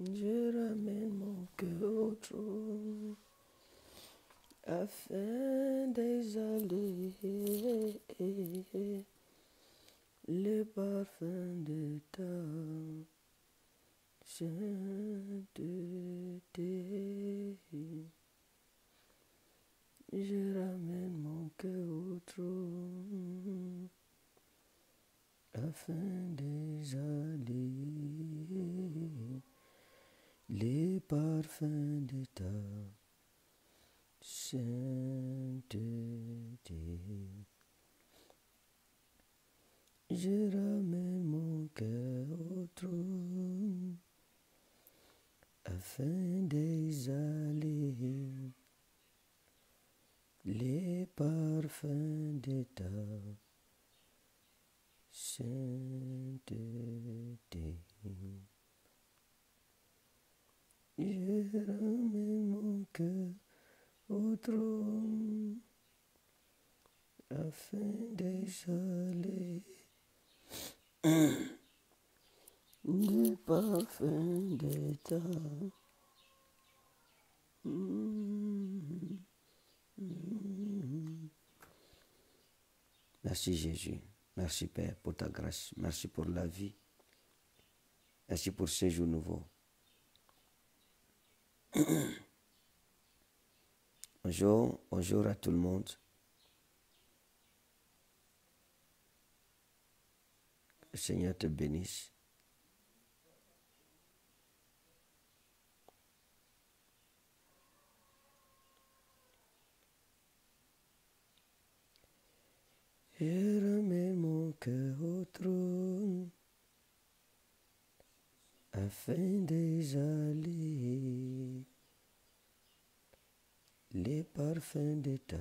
Je ramène mon cœur au trône afin d'exhaler le parfum de ta sainteté. Je ramène mon cœur au trône afin d'exhaler les parfums de ta sainteté. Je ramène mon cœur au trône afin d'exhaler les parfums de ta sainteté. Je ramène mon cœur au trône afin d'exhaler les parfums de ta Merci Jésus, merci Père pour ta grâce, merci pour la vie, merci pour ce jour nouveau. Bonjour à tout le monde. Que le Seigneur te bénisse. Je ramène mon cœur au trône afin d'exhaler les parfums de ta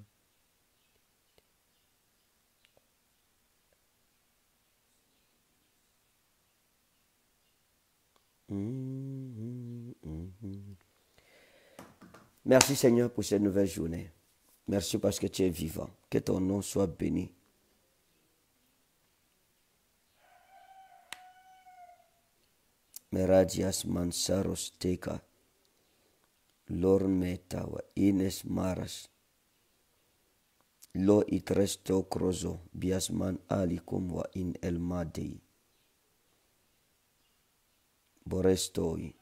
Merci Seigneur pour cette nouvelle journée. Merci parce que tu es vivant. Que ton nom soit béni. Meradias mansaros teka. Lorn meta wa ines maras. Lo itresto krozo biasman alikum wa in el madei. Borestoi.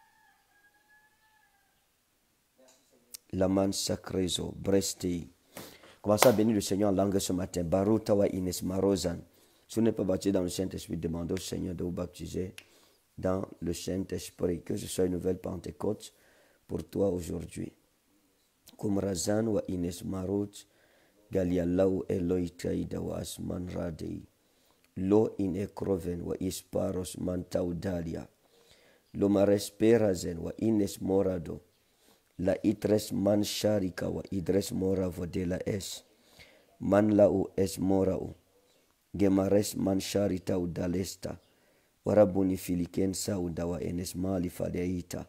Laman sacrezo brestei. Commencez à bénir le Seigneur en langue ce matin. Baruta wa ines marozan. Si vous n'êtes pas baptisé dans le Saint-Esprit, demandez au Seigneur de vous baptiser dans le Saint-Esprit. Que ce soit une nouvelle Pentecôte pour toi aujourd'hui. Kumrazan wa ines marot. Galialau eloitaida wa asman radei. Lo in ekroven wa isparos mantaudalia. Lo maresperazen wa ines morado. La itres man sharika wa idres mora vodela es. Man lau es morau. Gemares man sharita udalesta. Warabuni filiken sauda wa enes mali fadeita.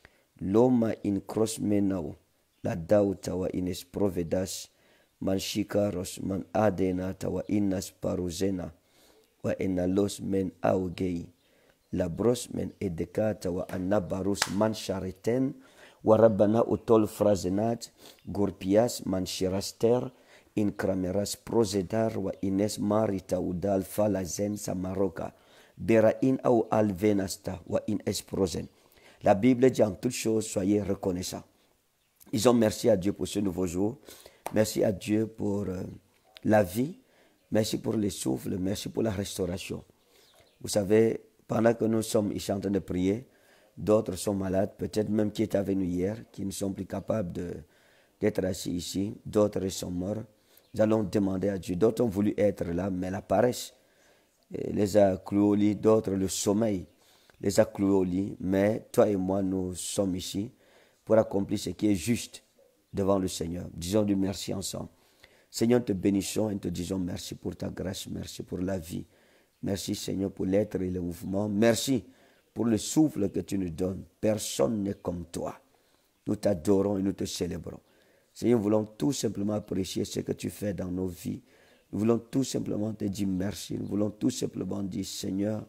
Loma in cross menau. La dauta wa ines provedas. Man shikaros man adenata wa innas paruzena. Wa enalos men augei. La bros men edekata wa anabarus man shariten. Warabana utol frazenat, gurpias manchiraster, in krameras prozedar wa ines marita udal falazen samaroka, bera in au alvenasta wa in esprozen. La Bible dit en toutes choses, soyez reconnaissants. Disons merci à Dieu pour ce nouveau jour. Merci à Dieu pour la vie. Merci pour le souffle. Merci pour la restauration. Vous savez, pendant que nous sommes ici en train de prier, d'autres sont malades, peut-être même qui étaient avec nous hier, qui ne sont plus capables d'être assis ici. D'autres sont morts. Nous allons demander à Dieu. D'autres ont voulu être là, mais la paresse les a cloués au lit. D'autres, le sommeil les a cloués au lit. Mais toi et moi, nous sommes ici pour accomplir ce qui est juste devant le Seigneur. Disons-lui merci ensemble. Seigneur, te bénissons et te disons merci pour ta grâce. Merci pour la vie. Merci, Seigneur, pour l'être et le mouvement. Merci pour le souffle que tu nous donnes. Personne n'est comme toi. Nous t'adorons et nous te célébrons. Seigneur, nous voulons tout simplement apprécier ce que tu fais dans nos vies. Nous voulons tout simplement te dire merci. Nous voulons tout simplement dire, Seigneur,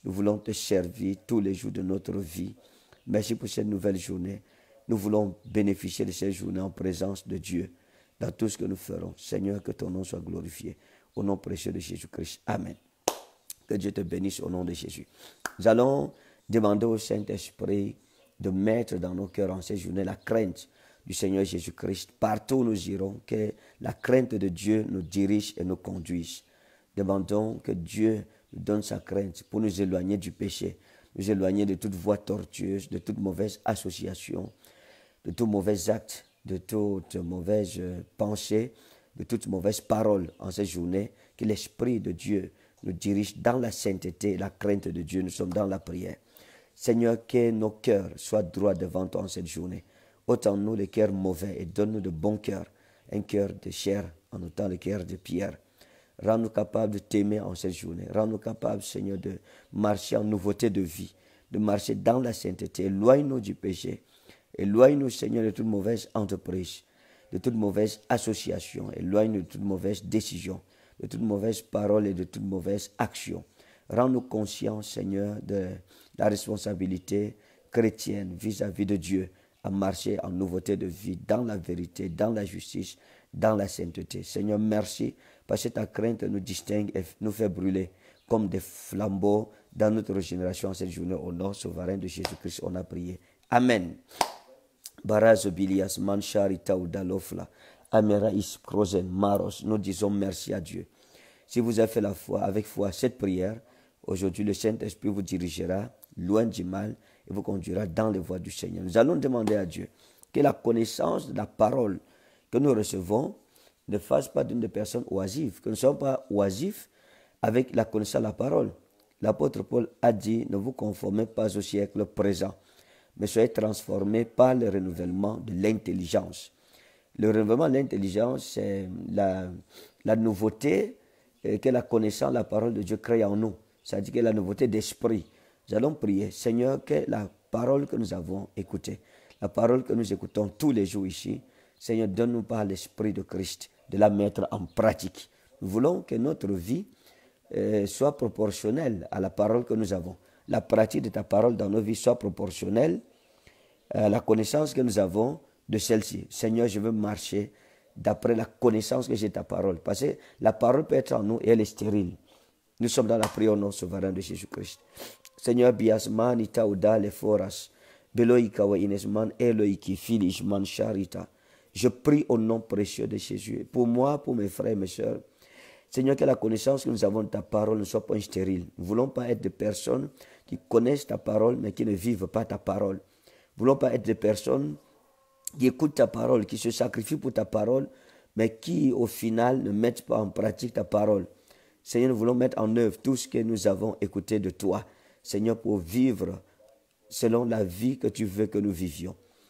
Nous voulons te servir tous les jours de notre vie. Merci pour cette nouvelle journée. Nous voulons bénéficier de cette journée en présence de Dieu dans tout ce que nous ferons. Seigneur, que ton nom soit glorifié. Au nom précieux de Jésus-Christ. Amen. Que Dieu te bénisse au nom de Jésus. Nous allons demander au Saint-Esprit de mettre dans nos cœurs en cette journée la crainte du Seigneur Jésus-Christ. Partout où nous irons, que la crainte de Dieu nous dirige et nous conduise. Demandons que Dieu nous donne sa crainte pour nous éloigner du péché, nous éloigner de toute voie tortueuse, de toute mauvaise association, de tout mauvais acte, de toute mauvaise pensée, de toute mauvaise parole en cette journée. Que l'Esprit de Dieu nous dirige dans la sainteté et la crainte de Dieu. Nous sommes dans la prière. Seigneur, que nos cœurs soient droits devant toi en cette journée. Ôte-nous les cœurs mauvais et donne-nous de bons cœurs. Un cœur de chair en ôtant le cœur de pierre. Rends-nous capables de t'aimer en cette journée. Rends-nous capables, Seigneur, de marcher en nouveauté de vie, de marcher dans la sainteté. Éloigne-nous du péché. Éloigne-nous, Seigneur, de toute mauvaise entreprise, de toute mauvaise association. Éloigne-nous de toute mauvaise décision, de toute mauvaise parole et de toute mauvaise action. Rends-nous conscients, Seigneur, de la responsabilité chrétienne vis-à-vis de Dieu, à marcher en nouveauté de vie, dans la vérité, dans la justice, dans la sainteté. Seigneur, merci, parce que ta crainte nous distingue et nous fait brûler comme des flambeaux dans notre génération en cette journée. Au nom souverain de Jésus-Christ, on a prié. Amen. Barazo bilias mancharita udalofla, amera iskrozen maros. Nous disons merci à Dieu. Si vous avez fait la foi, avec foi, cette prière, aujourd'hui le Saint-Esprit vous dirigera loin du mal et vous conduira dans les voies du Seigneur. Nous allons demander à Dieu que la connaissance de la parole que nous recevons ne fasse pas d'une personne oisive, que nous ne soyons pas oisifs avec la connaissance de la parole. L'apôtre Paul a dit, ne vous conformez pas au siècle présent, mais soyez transformés par le renouvellement de l'intelligence. Le renouvellement de l'intelligence, c'est la nouveauté que la connaissance de la parole de Dieu crée en nous. C'est-à-dire que la nouveauté d'esprit. Nous allons prier, Seigneur, que la parole que nous avons écoutée, la parole que nous écoutons tous les jours ici, Seigneur, donne-nous par l'Esprit de Christ de la mettre en pratique. Nous voulons que notre vie soit proportionnelle à la parole que nous avons. La pratique de ta parole dans nos vies soit proportionnelle à la connaissance que nous avons de celle-ci. Seigneur, je veux marcher d'après la connaissance que j'ai de ta parole. Parce que la parole peut être en nous et elle est stérile. Nous sommes dans la prière au nom souverain de Jésus-Christ. Seigneur, biasman ita uda le foras, beloïka wa inesman eloïki filishman charita. Je prie au nom précieux de Jésus. Pour moi, pour mes frères et mes soeurs, Seigneur, que la connaissance que nous avons de ta parole ne soit pas stérile. Nous ne voulons pas être des personnes qui connaissent ta parole, mais qui ne vivent pas ta parole. Nous ne voulons pas être des personnes qui écoutent ta parole, qui se sacrifient pour ta parole, mais qui, au final, ne mettent pas en pratique ta parole. Seigneur, nous voulons mettre en œuvre tout ce que nous avons écouté de toi, Seigneur, pour vivre selon la vie que tu veux que nous vivions.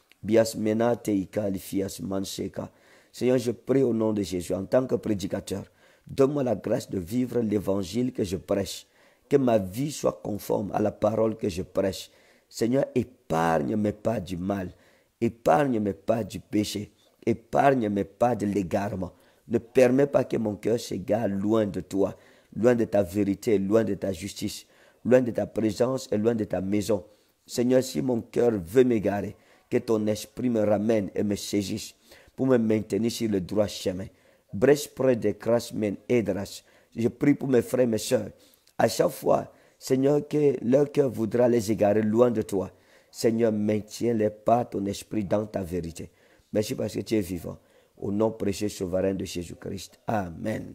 Seigneur, je prie au nom de Jésus, en tant que prédicateur, donne-moi la grâce de vivre l'évangile que je prêche, que ma vie soit conforme à la parole que je prêche. Seigneur, épargne mes pas du mal, épargne mes pas du péché, épargne mes pas de l'égarement. Ne permets pas que mon cœur s'égare loin de toi, loin de ta vérité, loin de ta justice, loin de ta présence et loin de ta maison. Seigneur, si mon cœur veut m'égarer, que ton esprit me ramène et me saisisse pour me maintenir sur le droit chemin. Brèche près des grâces men aideras. Je prie pour mes frères et mes soeurs. À chaque fois, Seigneur, que leur cœur voudra les égarer loin de toi. Seigneur, maintiens-les par ton esprit dans ta vérité. Merci parce que tu es vivant. Au nom précieux souverain de Jésus-Christ. Amen.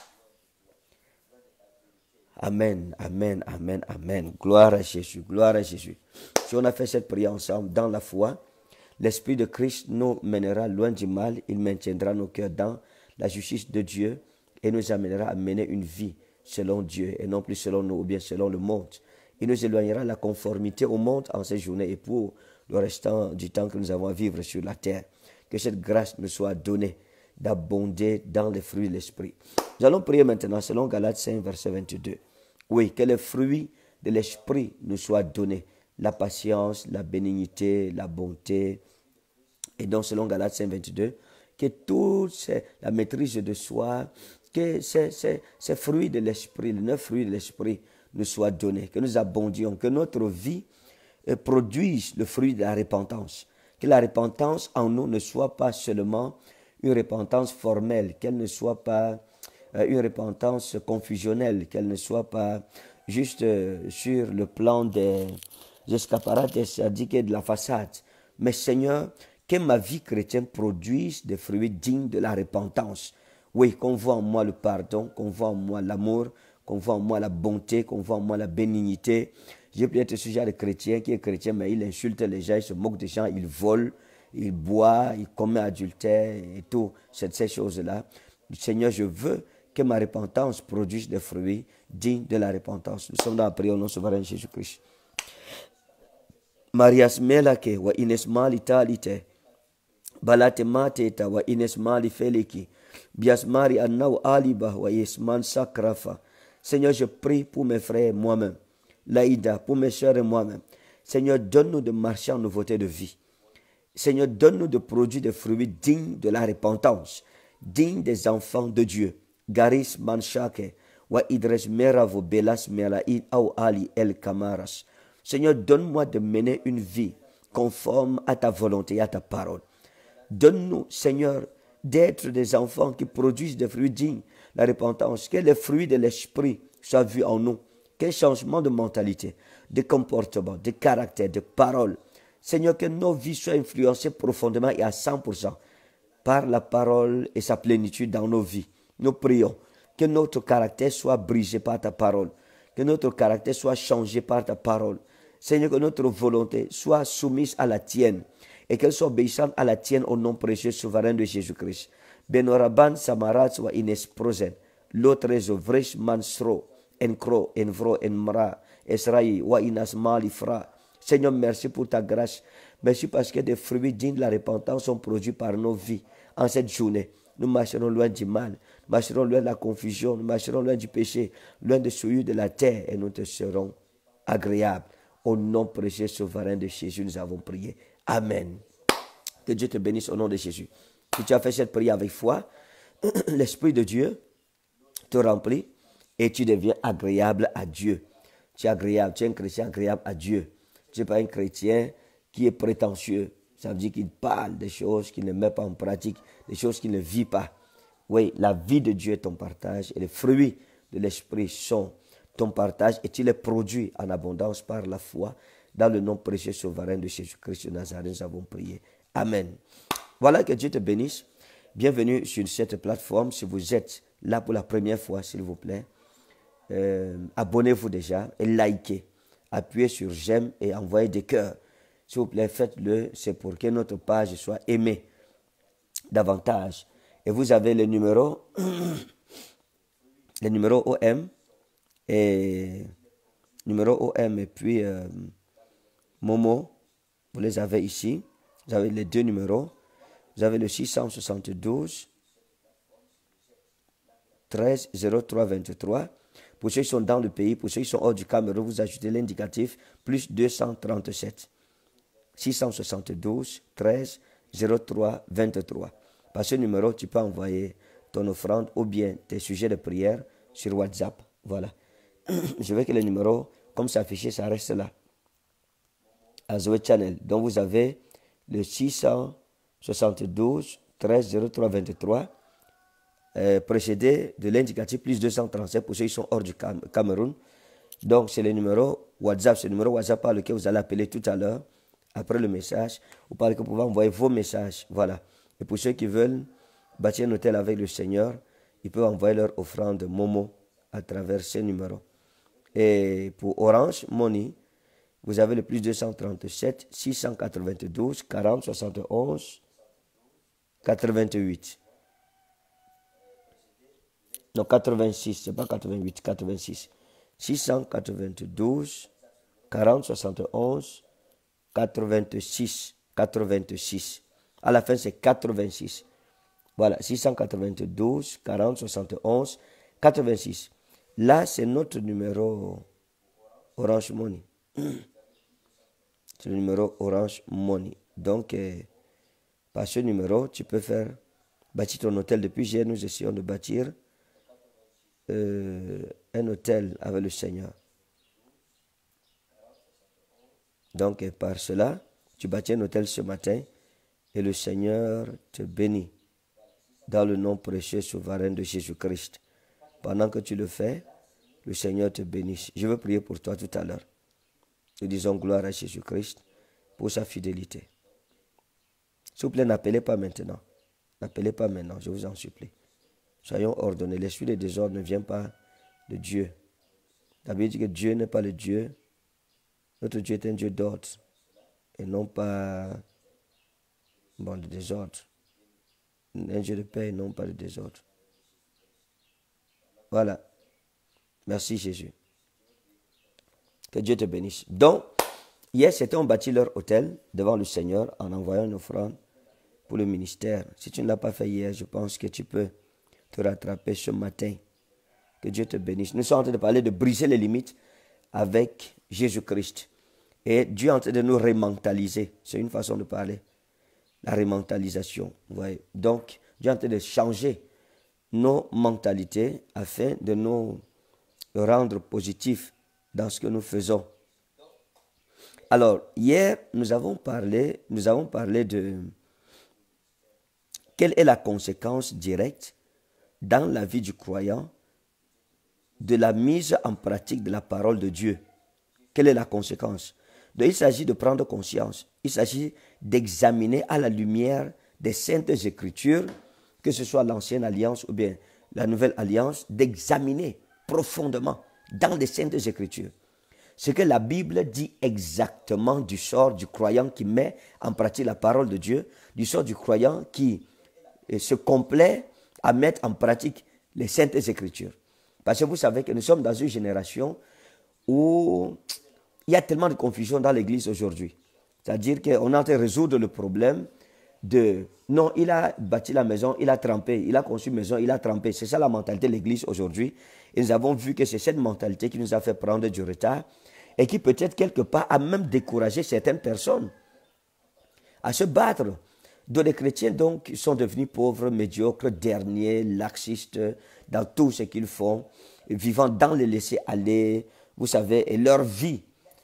Amen, amen, amen, amen. Gloire à Jésus, gloire à Jésus. Si on a fait cette prière ensemble dans la foi, l'Esprit de Christ nous mènera loin du mal. Il maintiendra nos cœurs dans la justice de Dieu et nous amènera à mener une vie selon Dieu et non plus selon nous ou bien selon le monde. Il nous éloignera de la conformité au monde en cette journée et pour le restant du temps que nous avons à vivre sur la terre. Que cette grâce nous soit donnée d'abonder dans les fruits de l'Esprit. Nous allons prier maintenant selon Galates 5, verset 22. Oui, que les fruits de l'Esprit nous soient donnés. La patience, la bénignité, la bonté. Et donc selon Galates 5, 22, que toute la maîtrise de soi, que ces fruits de l'Esprit, les 9 fruits de l'Esprit, nous soit donné, que nous abondions, que notre vie produise le fruit de la repentance. Que la repentance en nous ne soit pas seulement une repentance formelle, qu'elle ne soit pas une repentance confusionnelle, qu'elle ne soit pas juste sur le plan des escaparates, c'est-à-dire de la façade. Mais Seigneur, que ma vie chrétienne produise des fruits dignes de la repentance. Oui, qu'on voit en moi le pardon, qu'on voit en moi l'amour, qu'on voit en moi la bonté, qu'on voit en moi la bénignité. J'ai peut-être ce genre de chrétien qui est chrétien, mais il insulte les gens, il se moque des gens, il vole, il boit, il commet adultère et tout, ces choses-là. Seigneur, je veux que ma repentance produise des fruits dignes de la repentance. Nous sommes dans la prière au nom souverain de Jésus-Christ. Marias melake wa ines mali talite. Balate mateta wa ines mali feliki. Bias mari anau aliba wa yesman sakrafa. Seigneur, je prie pour mes frères et moi-même. Laïda, pour mes soeurs et moi-même. Seigneur, donne-nous de marcher en nouveauté de vie. Seigneur, donne-nous de produire des fruits dignes de la repentance, dignes des enfants de Dieu. Garis manshake wa idres meravo belas melaid au ali el kamaras. Seigneur, donne-moi de mener une vie conforme à ta volonté et à ta parole. Donne-nous, Seigneur, d'être des enfants qui produisent des fruits dignes de la repentance. Que les fruits de l'esprit soient vus en nous. Quel changement de mentalité, de comportement, de caractère, de parole. Seigneur, que nos vies soient influencées profondément et à 100% par la parole et sa plénitude dans nos vies. Nous prions que notre caractère soit brisé par ta parole. Que notre caractère soit changé par ta parole. Seigneur, que notre volonté soit soumise à la tienne et qu'elle soit obéissante à la tienne au nom précieux souverain de Jésus-Christ. Benoraban samarat wa ines prozen. L'autre vresh mansro. Enkro, envro, enmra, esraï, wa inas malifra. Seigneur, merci pour ta grâce. Merci parce que des fruits dignes de la repentance sont produits par nos vies en cette journée. Nous marcherons loin du mal, nous marcherons loin de la confusion, nous marcherons loin du péché, loin de souillure de la terre et nous te serons agréables. Au nom précieux souverain de Jésus, nous avons prié. Amen. Que Dieu te bénisse au nom de Jésus. Si tu as fait cette prière avec foi, l'Esprit de Dieu te remplit et tu deviens agréable à Dieu. Tu es agréable, tu es un chrétien agréable à Dieu. Tu n'es pas un chrétien qui est prétentieux. Ça veut dire qu'il parle des choses qu'il ne met pas en pratique, des choses qu'il ne vit pas. Oui, la vie de Dieu est ton partage et les fruits de l'Esprit sont ton partage et tu les produis en abondance par la foi. Dans le nom précieux souverain de Jésus-Christ de Nazareth, nous avons prié. Amen. Voilà, que Dieu te bénisse. Bienvenue sur cette plateforme. Si vous êtes là pour la première fois, s'il vous plaît, abonnez-vous déjà et likez. Appuyez sur j'aime et envoyez des cœurs. S'il vous plaît, faites-le. C'est pour que notre page soit aimée davantage. Et vous avez le numéro OM et puis Momo. Vous les avez ici. Vous avez les deux numéros. Vous avez le 672 13 03 23. Pour ceux qui sont dans le pays, pour ceux qui sont hors du Cameroun, vous ajoutez l'indicatif plus 237. 672 13 03 23. Par ce numéro, tu peux envoyer ton offrande ou bien tes sujets de prière sur WhatsApp. Voilà. Je veux que le numéro, comme c'est affiché, ça reste là. À Zoé Channel. Donc vous avez le 672 13 03 23. Précédé de l'indicatif plus 237 pour ceux qui sont hors du Cameroun. Donc c'est le numéro WhatsApp, c'est le numéro WhatsApp par lequel vous allez appeler tout à l'heure, après le message, ou par lequel vous pouvez envoyer vos messages. Voilà. Et pour ceux qui veulent bâtir un hôtel avec le Seigneur, ils peuvent envoyer leur offrande Momo à travers ce numéro. Et pour Orange Money, vous avez le plus 237 692 40 71 88. Non, 86, c'est pas 88, 86. 692, 40, 71, 86, 86. À la fin, c'est 86. Voilà, 692, 40, 71, 86. Là, c'est notre numéro Orange Money. C'est le numéro Orange Money. Donc, par ce numéro, tu peux bâtir ton hôtel. Depuis hier, nous essayons de bâtir un hôtel avec le Seigneur. Donc, par cela, tu bâtis un hôtel ce matin et le Seigneur te bénit dans le nom précieux souverain de Jésus-Christ. Pendant que tu le fais, le Seigneur te bénisse. Je veux prier pour toi tout à l'heure. Nous disons gloire à Jésus-Christ pour sa fidélité. S'il vous plaît, n'appelez pas maintenant. N'appelez pas maintenant, je vous en supplie. Soyons ordonnés. L'esprit de désordre ne vient pas de Dieu. La Bible dit que Dieu n'est pas le Dieu. Notre Dieu est un Dieu d'ordre et non pas de désordre. Un Dieu de paix et non pas de désordre. Voilà. Merci Jésus. Que Dieu te bénisse. Donc, hier, certains ont bâti leur hôtel devant le Seigneur en envoyant une offrande pour le ministère. Si tu ne l'as pas fait hier, je pense que tu peux te rattraper ce matin. Que Dieu te bénisse. Nous sommes en train de parler de briser les limites avec Jésus-Christ. Et Dieu est en train de nous rementaliser. C'est une façon de parler. La rementalisation. Ouais. Donc, Dieu est en train de changer nos mentalités afin de nous rendre positifs dans ce que nous faisons. Alors, hier, nous avons parlé de quelle est la conséquence directe dans la vie du croyant de la mise en pratique de la parole de Dieu. Quelle est la conséquence? Donc, il s'agit de prendre conscience. Il s'agit d'examiner à la lumière des saintes écritures, que ce soit l'ancienne alliance ou bien la nouvelle alliance, d'examiner profondément dans les saintes écritures ce que la Bible dit exactement du sort du croyant qui met en pratique la parole de Dieu, du sort du croyant qui se complaît à mettre en pratique les saintes écritures. Parce que vous savez que nous sommes dans une génération où il y a tellement de confusion dans l'église aujourd'hui. C'est-à-dire qu'on est en train de résoudre le problème de non, il a bâti la maison, il a trempé, il a conçu une maison, il a trempé. C'est ça la mentalité de l'église aujourd'hui. Et nous avons vu que c'est cette mentalité qui nous a fait prendre du retard et qui peut-être quelque part a même découragé certaines personnes à se battre. Donc les chrétiens donc sont devenus pauvres, médiocres, derniers, laxistes dans tout ce qu'ils font, vivant dans le laisser-aller, vous savez, et leur vie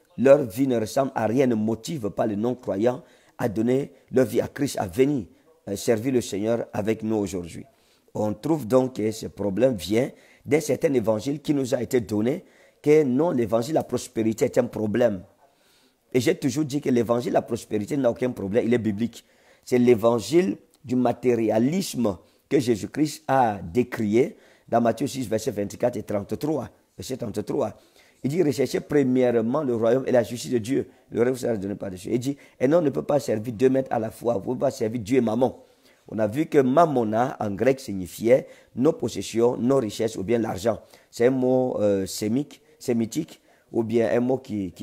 ne ressemble à rien, ne motive pas les non-croyants à donner leur vie à Christ, à venir servir le Seigneur avec nous aujourd'hui. On trouve donc que ce problème vient d'un certain évangile qui nous a été donné, que non, l'évangile de la prospérité est un problème. Et j'ai toujours dit que l'évangile de la prospérité n'a aucun problème, il est biblique. C'est l'évangile du matérialisme que Jésus-Christ a décrié dans Matthieu 6, versets 24 et 33. Verset 33. Il dit, recherchez premièrement le royaume et la justice de Dieu. Le reste vous sera donné par-dessus. Il dit, et non, on ne peut pas servir deux maîtres à la fois. Vous ne pouvez pas servir Dieu et Mammon. On a vu que mammona, en grec, signifiait nos possessions, nos richesses ou bien l'argent. C'est un mot sémitique ou bien un mot qui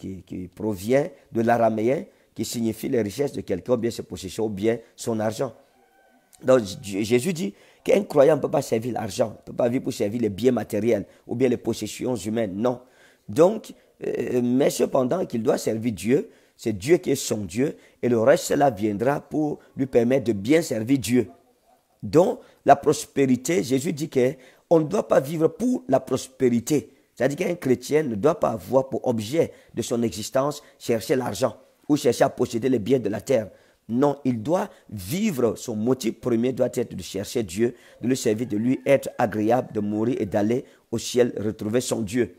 provient de l'araméen qui signifie les richesses de quelqu'un ou bien ses possessions ou bien son argent. Donc Jésus dit qu'un croyant ne peut pas servir l'argent, ne peut pas vivre pour servir les biens matériels ou bien les possessions humaines, non. Donc, mais cependant qu'il doit servir Dieu, c'est Dieu qui est son Dieu et le reste cela viendra pour lui permettre de bien servir Dieu. Donc, la prospérité, Jésus dit qu'on ne doit pas vivre pour la prospérité. C'est-à-dire qu'un chrétien ne doit pas avoir pour objet de son existence chercher l'argent ou chercher à posséder les biens de la terre. Non, il doit vivre, son motif premier doit être de chercher Dieu, de le servir, de lui être agréable, de mourir et d'aller au ciel retrouver son Dieu.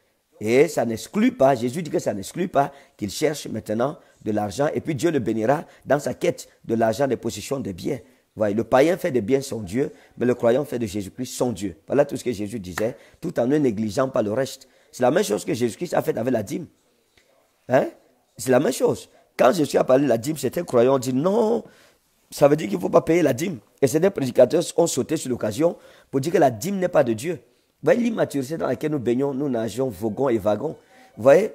Et ça n'exclut pas, Jésus dit que ça n'exclut pas qu'il cherche maintenant de l'argent et puis Dieu le bénira dans sa quête de l'argent, des possessions, des biens. Voyez, le païen fait des biens son Dieu, mais le croyant fait de Jésus-Christ son Dieu. Voilà tout ce que Jésus disait, tout en ne négligeant pas le reste. C'est la même chose que Jésus-Christ a fait avec la dîme. Hein? C'est la même chose. Quand Jésus a parlé de la dîme, certains croyants ont dit non, ça veut dire qu'il ne faut pas payer la dîme. Et certains prédicateurs ont sauté sur l'occasion pour dire que la dîme n'est pas de Dieu. Vous voyez l'immaturité dans laquelle nous baignons, nous nageons, voguons et vagons. Vous voyez?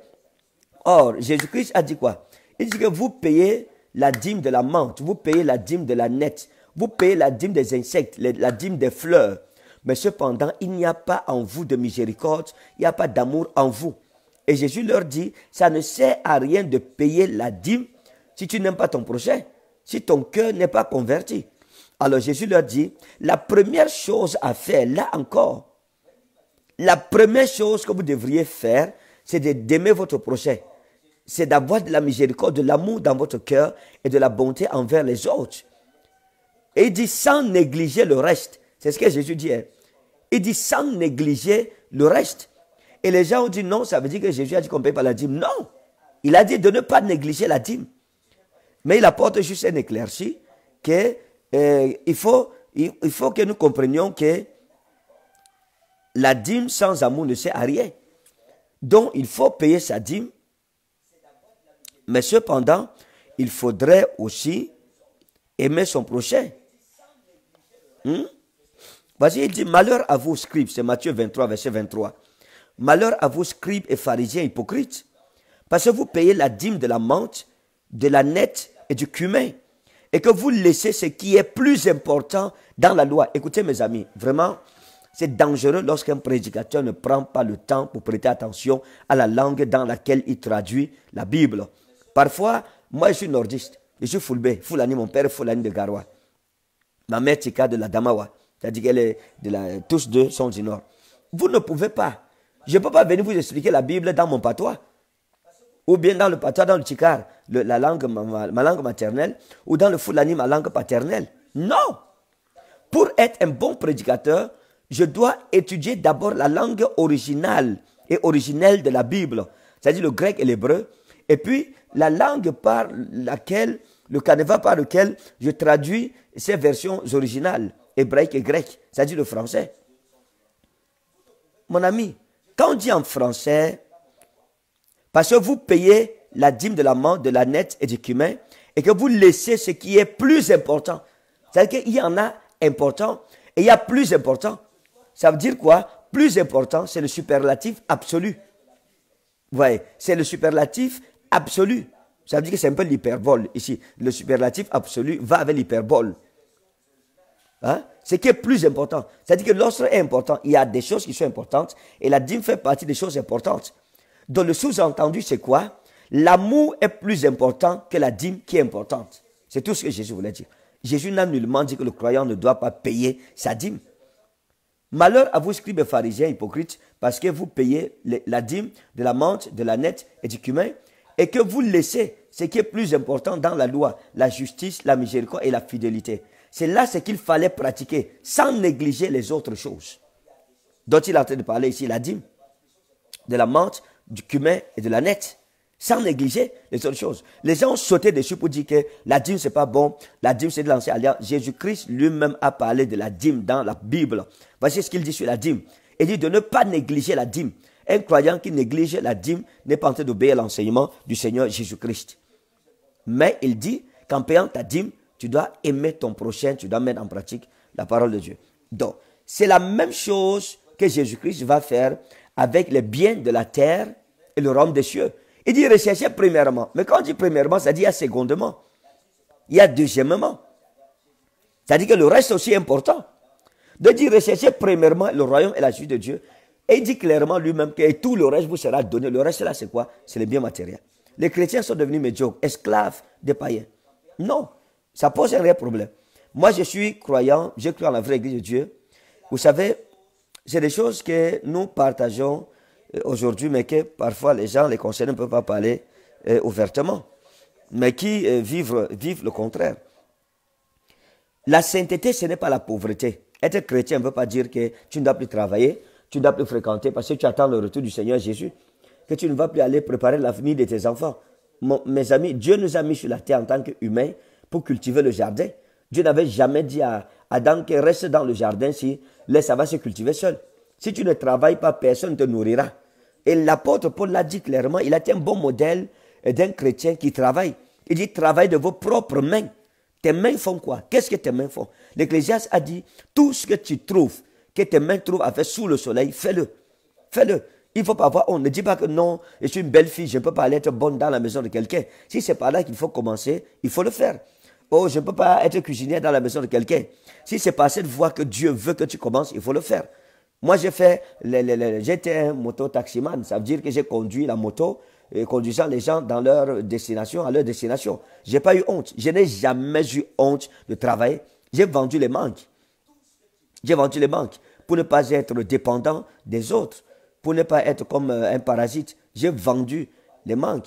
Or, Jésus-Christ a dit quoi? Il dit que vous payez la dîme de la menthe, vous payez la dîme de la nette, vous payez la dîme des insectes, la dîme des fleurs. Mais cependant, il n'y a pas en vous de miséricorde, il n'y a pas d'amour en vous. Et Jésus leur dit, ça ne sert à rien de payer la dîme si tu n'aimes pas ton prochain, si ton cœur n'est pas converti. Alors Jésus leur dit, la première chose à faire, là encore, la première chose que vous devriez faire, c'est d'aimer votre prochain. c'est d'avoir de la miséricorde, de l'amour dans votre cœur et de la bonté envers les autres. Et il dit sans négliger le reste. C'est ce que Jésus dit. Hein. Il dit sans négliger le reste. Et les gens ont dit non, ça veut dire que Jésus a dit qu'on ne paye pas la dîme. Non, il a dit de ne pas négliger la dîme. Mais il apporte juste un éclairci que il faut que nous comprenions que la dîme sans amour ne sert à rien. Donc il faut payer sa dîme. Mais cependant, il faudrait aussi aimer son prochain. Voici, il dit, malheur à vous, scribes, c'est Matthieu 23, verset 23. Malheur à vous, scribes et pharisiens hypocrites, parce que vous payez la dîme de la menthe, de la nette et du cumin, et que vous laissez ce qui est plus important dans la loi. Écoutez mes amis, vraiment, c'est dangereux lorsqu'un prédicateur ne prend pas le temps pour prêter attention à la langue dans laquelle il traduit la Bible. Parfois, moi je suis nordiste, je suis Fulbe, Fulani, mon père est Fulani de Garoua. Ma mère Tika de la Damawa, c'est-à-dire qu'elle est tous deux sont du nord. Vous ne pouvez pas, je ne peux pas venir vous expliquer la Bible dans mon patois, ou bien dans le patois, dans le Tikar, ma langue maternelle, ou dans le Fulani, ma langue paternelle. Non! Pour être un bon prédicateur, je dois étudier d'abord la langue originale et originelle de la Bible, c'est-à-dire le grec et l'hébreu, et puis la langue par laquelle, le canevas par lequel je traduis ces versions originales, hébraïques et grecques, c'est-à-dire le français. Mon ami, quand on dit en français, parce que vous payez la dîme de la menthe, de la nette et du cumin, et que vous laissez ce qui est plus important. C'est-à-dire qu'il y en a important et il y a plus important. Ça veut dire quoi? Plus important, c'est le superlatif absolu. Vous voyez, c'est le superlatif absolu. Ça veut dire que c'est un peu l'hyperbole ici. Le superlatif absolu va avec l'hyperbole. Hein? Ce qui est plus important. C'est-à-dire que lorsque c'est important, il y a des choses qui sont importantes et la dîme fait partie des choses importantes. Donc le sous-entendu, c'est quoi? L'amour est plus important que la dîme qui est importante. C'est tout ce que Jésus voulait dire. Jésus n'a nullement dit que le croyant ne doit pas payer sa dîme. Malheur à vous, scribes et pharisiens hypocrites, parce que vous payez la dîme de la menthe, de la nette et du cumin, et que vous laissez ce qui est plus important dans la loi, la justice, la miséricorde et la fidélité. C'est là ce qu'il fallait pratiquer, sans négliger les autres choses. Dont il est en train de parler ici, la dîme, de la menthe, du cumin et de la nette, sans négliger les autres choses. Les gens ont sauté dessus pour dire que la dîme c'est pas bon, la dîme c'est de l'ancienne alliance. Jésus-Christ lui-même a parlé de la dîme dans la Bible. Voici ce qu'il dit sur la dîme. Il dit de ne pas négliger la dîme. Un croyant qui néglige la dîme n'est pas en train d'obéir à l'enseignement du Seigneur Jésus-Christ. Mais il dit qu'en payant ta dîme, tu dois aimer ton prochain, tu dois mettre en pratique la parole de Dieu. Donc, c'est la même chose que Jésus-Christ va faire avec les biens de la terre et le royaume des cieux. Il dit rechercher premièrement. Mais quand on dit premièrement, ça dit il y a secondement. Il y a deuxièmement. C'est-à-dire que le reste aussi est important. De dire rechercher premièrement le royaume et la justice de Dieu. Et il dit clairement lui-même que tout le reste vous sera donné. Le reste là, c'est quoi? C'est les biens matériels. Les chrétiens sont devenus médiocres, esclaves des païens. Non, ça pose un réel problème. Moi, je suis croyant, je crois en la vraie église de Dieu. Vous savez, c'est des choses que nous partageons aujourd'hui, mais que parfois les gens, les concernés ne peuvent pas parler ouvertement, mais qui vivent le contraire. La sainteté, ce n'est pas la pauvreté. Être chrétien ne veut pas dire que tu ne dois plus travailler, tu ne dois plus fréquenter parce que tu attends le retour du Seigneur Jésus, que tu ne vas plus aller préparer l'avenir de tes enfants. Mes amis, Dieu nous a mis sur la terre en tant qu'humains pour cultiver le jardin. Dieu n'avait jamais dit à Adam que reste dans le jardin si ça va se cultiver seul. Si tu ne travailles pas, personne ne te nourrira. Et l'apôtre Paul l'a dit clairement, il a été un bon modèle d'un chrétien qui travaille. Il dit, travaille de vos propres mains. Tes mains font quoi? Qu'est-ce que tes mains font? L'Ecclésiaste a dit, tout ce que tu trouves, que tes mains trouvent à faire sous le soleil, fais-le. Fais-le. Il ne faut pas avoir honte. Ne dis pas que non, je suis une belle fille, je ne peux pas aller être bonne dans la maison de quelqu'un. Si c'est par là qu'il faut commencer, il faut le faire. Oh, je ne peux pas être cuisinière dans la maison de quelqu'un. Si c'est par cette voie que Dieu veut que tu commences, il faut le faire. Moi, j'étais un moto-taximan. Ça veut dire que j'ai conduit la moto, conduisant les gens dans leur destination, à leur destination. Je n'ai pas eu honte. Je n'ai jamais eu honte de travailler. J'ai vendu les manques. J'ai vendu les manques pour ne pas être dépendant des autres, pour ne pas être comme un parasite. J'ai vendu les manques.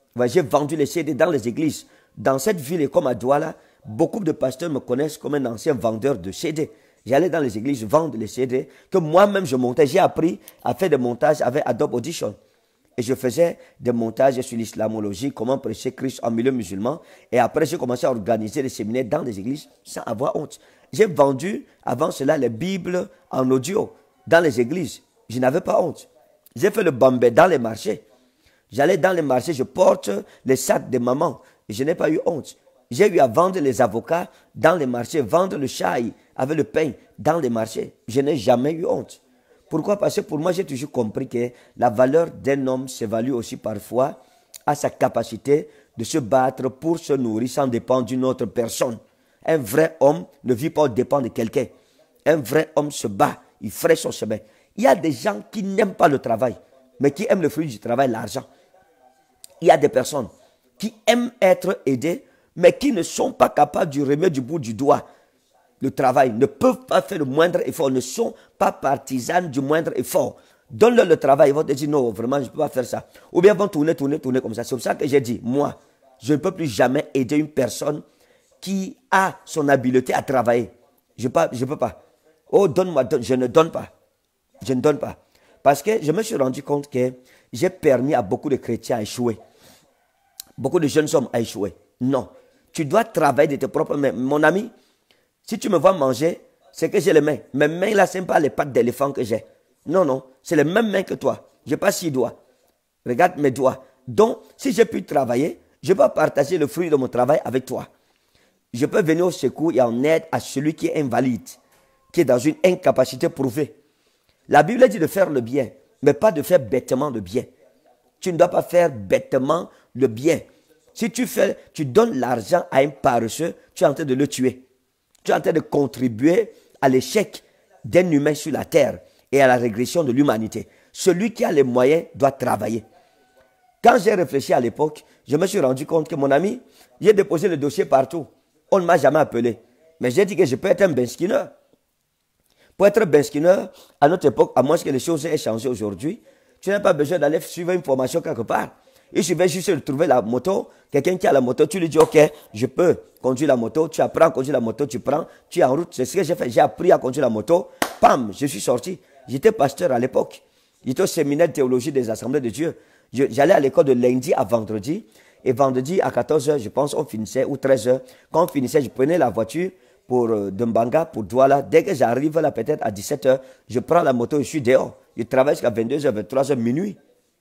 Ouais, j'ai vendu les CD dans les églises. Dans cette ville et comme à Douala, beaucoup de pasteurs me connaissent comme un ancien vendeur de CD. J'allais dans les églises vendre les CD que moi-même je montais. J'ai appris à faire des montages avec Adobe Audition. Et je faisais des montages sur l'islamologie, comment prêcher Christ en milieu musulman. Et après, j'ai commencé à organiser des séminaires dans les églises sans avoir honte. J'ai vendu avant cela les Bibles en audio dans les églises. Je n'avais pas honte. J'ai fait le bambé dans les marchés. J'allais dans les marchés, je porte les sacs de maman. Et je n'ai pas eu honte. J'ai eu à vendre les avocats dans les marchés, vendre le chai avec le pain dans les marchés. Je n'ai jamais eu honte. Pourquoi? Parce que pour moi, j'ai toujours compris que la valeur d'un homme s'évalue aussi parfois à sa capacité de se battre pour se nourrir sans dépendre d'une autre personne. Un vrai homme ne vit pas au dépend de quelqu'un. Un vrai homme se bat, il ferait son chemin. Il y a des gens qui n'aiment pas le travail, mais qui aiment le fruit du travail, l'argent. Il y a des personnes qui aiment être aidées, mais qui ne sont pas capables de remettre du bout du doigt le travail, ne peuvent pas faire le moindre effort, ne sont pas partisanes du moindre effort. Donne-leur le travail, ils vont te dire non, vraiment, je ne peux pas faire ça. Ou bien ils vont tourner comme ça. C'est pour ça que j'ai dit, moi, je ne peux plus jamais aider une personne qui a son habileté à travailler. Je ne peux pas. Oh, donne-moi, je ne donne pas. Je ne donne pas. Parce que je me suis rendu compte que j'ai permis à beaucoup de chrétiens à échouer. Beaucoup de jeunes hommes à échouer. Non. Tu dois travailler de tes propres mains. Mon ami, si tu me vois manger, c'est que j'ai les mains. Mes mains là, ce n'est pas les pattes d'éléphant que j'ai. Non, non. C'est les mêmes mains que toi. Je n'ai pas 6 doigts. Regarde mes doigts. Donc, si j'ai pu travailler, je peux partager le fruit de mon travail avec toi. Je peux venir au secours et en aide à celui qui est invalide, qui est dans une incapacité prouvée. La Bible dit de faire le bien, mais pas de faire bêtement le bien. Tu ne dois pas faire bêtement le bien. Si tu donnes l'argent à un paresseux, tu es en train de le tuer. Tu es en train de contribuer à l'échec d'un humain sur la terre et à la régression de l'humanité. Celui qui a les moyens doit travailler. Quand j'ai réfléchi à l'époque, je me suis rendu compte que mon ami, j'ai déposé le dossier partout. On ne m'a jamais appelé. Mais j'ai dit que je peux être un benskinner. Pour être benskinner, à notre époque, à moins que les choses aient changé aujourd'hui, tu n'as pas besoin d'aller suivre une formation quelque part. Il suffit juste de trouver la moto, quelqu'un qui a la moto, tu lui dis, ok, je peux conduire la moto, tu apprends à conduire la moto, tu prends, tu es en route, c'est ce que j'ai fait, j'ai appris à conduire la moto, pam, je suis sorti. J'étais pasteur à l'époque, j'étais au séminaire de théologie des Assemblées de Dieu. J'allais à l'école de lundi à vendredi, et vendredi à 14h, je pense, on finissait, ou 13h, quand on finissait, je prenais la voiture pour Dembanga, pour Douala. Dès que j'arrive là, peut-être à 17h, je prends la moto, je suis dehors. Je travaille jusqu'à 22h, 23h, minuit.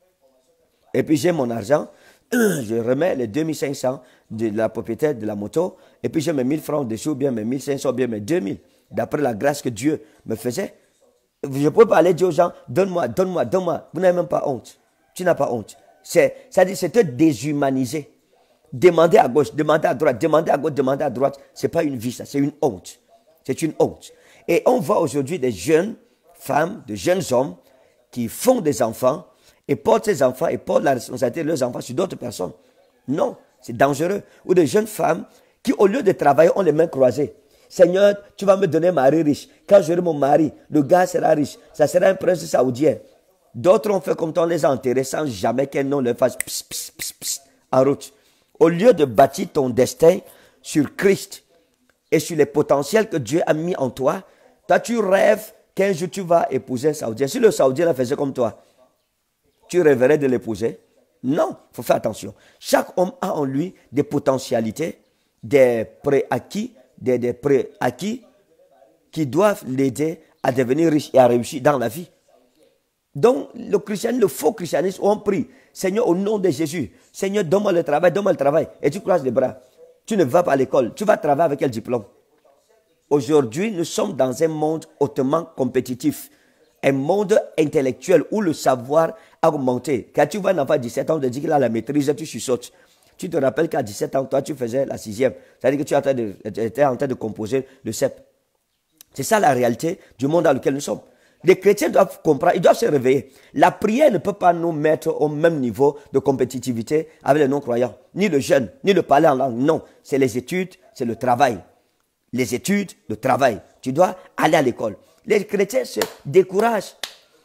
Et puis j'ai mon argent, je remets les 2500 de la propriétaire de la moto, et puis j'ai mes 1000 francs dessus, ou bien mes 1500, ou bien mes 2000, d'après la grâce que Dieu me faisait. Je ne peux pas aller dire aux gens, donne-moi, donne-moi, donne-moi. Vous n'avez même pas honte. Tu n'as pas honte. C'est-à-dire, c'est te déshumaniser. Demander à gauche, demander à droite, demander à gauche, demander à droite, ce n'est pas une vie, ça, c'est une honte. C'est une honte. Et on voit aujourd'hui des jeunes femmes, de jeunes hommes qui font des enfants et portent ces enfants et portent la responsabilité de leurs enfants sur d'autres personnes. Non, c'est dangereux. Ou des jeunes femmes qui, au lieu de travailler, ont les mains croisées. Seigneur, tu vas me donner un mari riche. Quand j'aurai mon mari, le gars sera riche. Ça sera un prince saoudien. D'autres ont fait comme toi, on les a enterrés sans jamais qu'un nom leur fasse pss, pss, pss, pss, en route. Au lieu de bâtir ton destin sur Christ et sur les potentiels que Dieu a mis en toi, toi tu rêves qu'un jour tu vas épouser un Saoudien. Si le Saoudien la faisait comme toi, tu rêverais de l'épouser? Non, il faut faire attention. Chaque homme a en lui des potentialités, des préacquis, des préacquis qui doivent l'aider à devenir riche et à réussir dans la vie. Donc, le faux christianisme, on prie, Seigneur, au nom de Jésus, Seigneur, donne-moi le travail, et tu croises les bras. Tu ne vas pas à l'école, tu vas travailler avec quel diplôme? Aujourd'hui, nous sommes dans un monde hautement compétitif, un monde intellectuel où le savoir a augmenté. Quand tu vois un enfant à 17 ans, on te dit qu'il a la maîtrise, tu chuchotes. Tu te rappelles qu'à 17 ans, toi, tu faisais la 6e. C'est-à-dire que tu étais en train de composer le CEP. C'est ça la réalité du monde dans lequel nous sommes. Les chrétiens doivent comprendre, ils doivent se réveiller. La prière ne peut pas nous mettre au même niveau de compétitivité avec les non-croyants. Ni le jeûne, ni le parler en langue. Non, c'est les études, c'est le travail. Les études, le travail. Tu dois aller à l'école. Les chrétiens se découragent.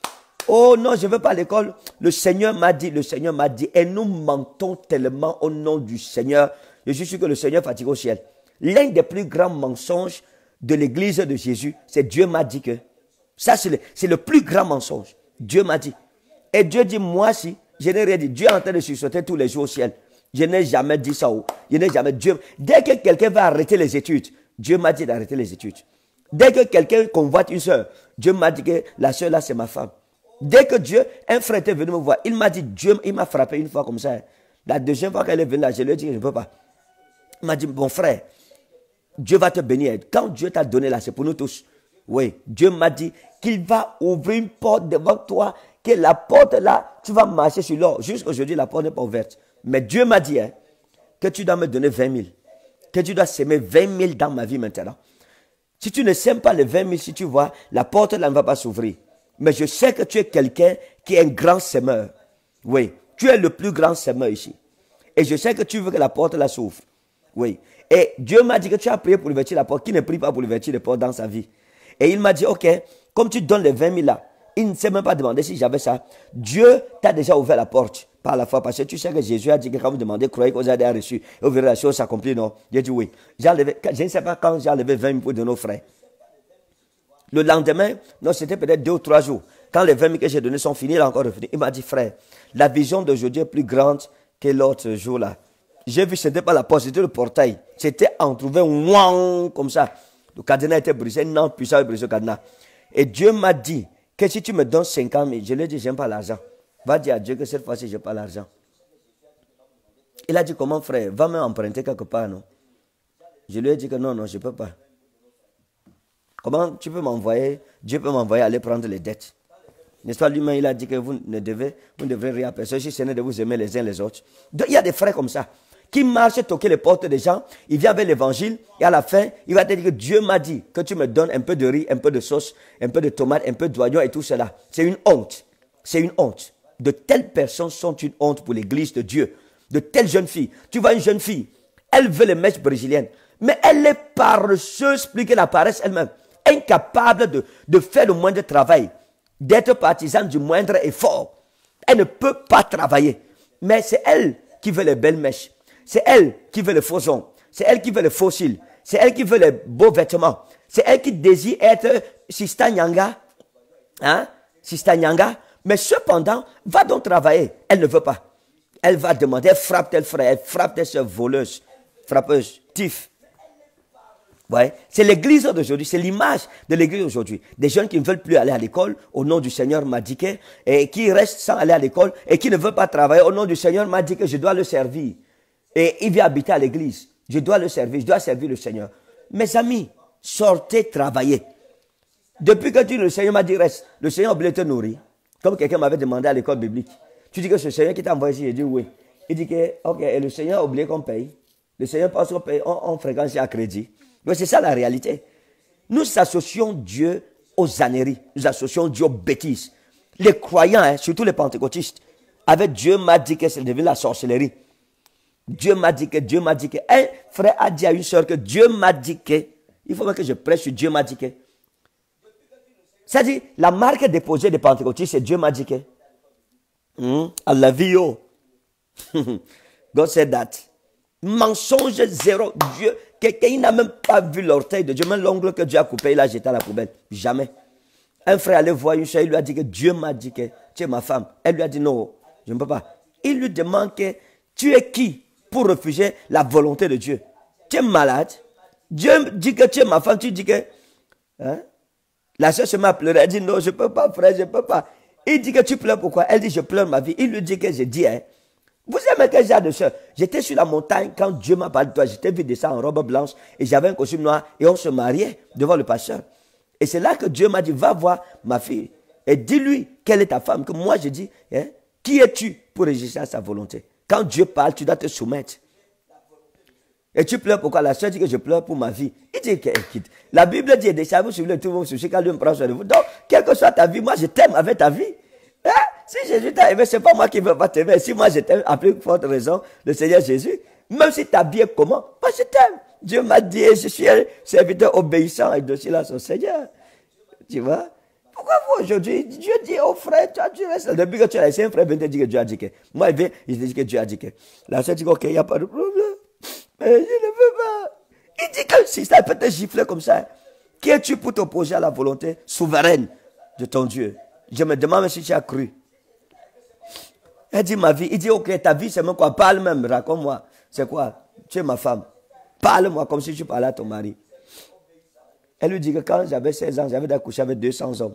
Oh non, je ne veux pas à l'école. Le Seigneur m'a dit. Et nous mentons tellement au nom du Seigneur. Je suis sûr que le Seigneur fatigue au ciel. L'un des plus grands mensonges de l'église de Jésus, c'est Dieu m'a dit que. Ça, c'est le plus grand mensonge. Dieu m'a dit. Et Dieu dit, moi si, je n'ai rien dit. Dieu est en train de sursauter tous les jours au ciel. Je n'ai jamais dit ça. Je n'ai jamais. Dieu. Dès que quelqu'un va arrêter les études, Dieu m'a dit d'arrêter les études. Dès que quelqu'un convoite une soeur, Dieu m'a dit que la soeur là, c'est ma femme. Dès que Dieu, un frère était venu me voir, il m'a dit, Dieu, il m'a frappé une fois comme ça. La deuxième fois qu'elle est venue là, je lui ai dit que je ne peux pas. Il m'a dit, bon frère, Dieu va te bénir. Quand Dieu t'a donné là, c'est pour nous tous. Oui, Dieu m'a dit qu'il va ouvrir une porte devant toi, que la porte là, tu vas marcher sur l'or. Jusqu'aujourd'hui, la porte n'est pas ouverte. Mais Dieu m'a dit que tu dois me donner 20 000. Que tu dois s'aimer 20 000 dans ma vie maintenant. Si tu ne sèmes pas les 20 000, si tu vois, la porte là ne va pas s'ouvrir. Mais je sais que tu es quelqu'un qui est un grand semeur. Oui, tu es le plus grand semeur ici. Et je sais que tu veux que la porte là s'ouvre. Oui. Et Dieu m'a dit que tu as prié pour ouvrir la porte. Qui ne prie pas pour ouvrir les portes dans sa vie? Et il m'a dit, ok, comme tu donnes les 20 000 là, il ne s'est même pas demandé si j'avais ça. Dieu t'a déjà ouvert la porte par la foi. Parce que tu sais que Jésus a dit que quand vous demandez, croyez que vous avez reçu. Et vous verrez la chose s'accomplir, non? J'ai dit oui. Je ne sais pas quand j'ai enlevé 20 000 pour de nos frères. Le lendemain, non, c'était peut-être 2 ou 3 jours. Quand les 20 000 que j'ai donnés sont finis, il a encore revenu. Il m'a dit, frère, la vision d'aujourd'hui est plus grande que l'autre jour-là. J'ai vu, ce n'était pas la porte, c'était le portail. C'était entrouvert, ouang, comme ça. Le cadenas était brisé, non, puissant a brisé le cadenas. Et Dieu m'a dit que si tu me donnes 50 000, je lui ai dit, j'aime pas l'argent. Va dire à Dieu que cette fois-ci, je n'ai pas l'argent. Il a dit, comment frère, va m'emprunter quelque part, non? Je lui ai dit que non, je ne peux pas. Comment tu peux m'envoyer, Dieu peut m'envoyer aller prendre les dettes. N'est-ce pas, lui-même, il a dit que vous ne devrez rien à personne si ce n'est de vous aimer les uns les autres. Donc, il y a des frères comme ça, qui marchent toquer les portes des gens, il vient avec l'évangile, et à la fin, il va te dire que Dieu m'a dit que tu me donnes un peu de riz, un peu de sauce, un peu de tomate, un peu d'oignon et tout cela. C'est une honte. C'est une honte. De telles personnes sont une honte pour l'église de Dieu. De telles jeunes filles. Tu vois une jeune fille, elle veut les mèches brésiliennes, mais elle est paresseuse plus que la paresse elle-même. Incapable de faire le moindre travail, d'être partisane du moindre effort. Elle ne peut pas travailler. Mais c'est elle qui veut les belles mèches. C'est elle qui veut les faux ongles. C'est elle qui veut les faux cils. C'est elle qui veut les beaux vêtements. C'est elle qui désire être Sista Nyanga. Hein? Sista Nyanga. Mais cependant, va donc travailler. Elle ne veut pas. Elle va demander, elle frappe tel frère, elle frappe tes soeurs voleuses, frappeuses, tif. Ouais. C'est l'église d'aujourd'hui, c'est l'image de l'église d'aujourd'hui. Des jeunes qui ne veulent plus aller à l'école au nom du Seigneur m'a dit que, et qui restent sans aller à l'école et qui ne veulent pas travailler au nom du Seigneur m'a dit que je dois le servir. Et il vient habiter à l'église. Je dois le servir, je dois servir le Seigneur. Mes amis, sortez travailler. Depuis que le Seigneur m'a dit reste, le Seigneur a oublié de te nourrir. Comme quelqu'un m'avait demandé à l'école biblique. Tu dis que c'est le Seigneur qui t'a envoyé ici, j'ai dit oui. Il dit que, ok, et le Seigneur a oublié qu'on paye. Le Seigneur pense qu'on paye, on fréquence à crédit. Mais c'est ça la réalité. Nous associons Dieu aux âneries. Nous associons Dieu aux bêtises. Les croyants, surtout les pentecôtistes, avec Dieu m'a dit que c'est devenu la sorcellerie. Dieu m'a dit que. Un frère a dit à une soeur que Dieu m'a dit que. Il faut même que je prêche sur Dieu m'a dit que. C'est-à-dire, la marque déposée des pentecôtistes, c'est Dieu m'a dit que. I love you. God said that. Mensonge zéro. Dieu, quelqu'un n'a même pas vu l'orteil de Dieu. Même l'ongle que Dieu a coupé, il a jeté à la poubelle. Jamais. Un frère allait voir une soeur, il lui a dit que Dieu m'a dit que tu es ma femme. Elle lui a dit non, je ne peux pas. Il lui demande que tu es qui pour refuser la volonté de Dieu? Tu es malade. Dieu dit que tu es ma femme, tu dis que. Hein? La soeur se met à pleurer. Elle dit non, je ne peux pas, frère, je ne peux pas. Il dit que tu pleures pourquoi? Elle dit je pleure ma vie. Il lui dit que j'ai dit, hein. Vous aimez quel genre de soeur? J'étais sur la montagne quand Dieu m'a parlé de toi. J'étais vu descendre en robe blanche et j'avais un costume noir et on se mariait devant le pasteur. Et c'est là que Dieu m'a dit, va voir ma fille et dis-lui quelle est ta femme. Que moi je dis, hein, qui es-tu pour résister à sa volonté? Quand Dieu parle, tu dois te soumettre. Et tu pleures pourquoi? La soeur dit que je pleure pour ma vie. Il dit qu'elle quitte. La Bible dit, déjà vous suivez tout vos soucis quand Dieu me prend soin de vous. Donc, quelle que soit ta vie, moi je t'aime avec ta vie. Hein? Si Jésus t'a aimé, ce n'est pas moi qui ne veux pas t'aimer. Si moi je t'aime, à plus forte raison, le Seigneur Jésus, même si tu t'habilles comment, moi je t'aime. Dieu m'a dit, je suis un serviteur obéissant et docile à son Seigneur. Tu vois? Pourquoi vous aujourd'hui, Dieu dit au frère, tu restes là. Depuis que tu as laissé un frère, vient te dire que Dieu a dit que. Moi, il vient, il te dit que Dieu a dit que. La soeur dit ok, il n'y a pas de problème. Mais je ne veux pas. Il dit que si ça peut te gifler comme ça, qui es-tu pour t'opposer à la volonté souveraine de ton Dieu? Je me demande si tu as cru. Elle dit ma vie. Il dit ok, ta vie c'est même quoi? Parle même, raconte-moi. C'est quoi? Tu es ma femme. Parle-moi comme si tu parlais à ton mari. Elle lui dit que quand j'avais 16 ans, j'avais accouché avec 200 hommes.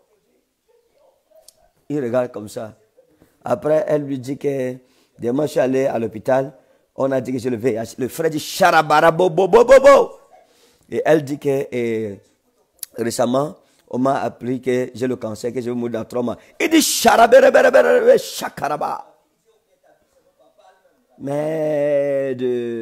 Il regarde comme ça. Après, elle lui dit que demain, je suis allé à l'hôpital. On a dit que j'ai le VIH. Le frère dit charabara bo bo bo bo bo. Et elle dit que récemment, on m'a appris que j'ai le cancer, que je vais mourir dans 3 mois. Il dit charabara chakaraba. Mais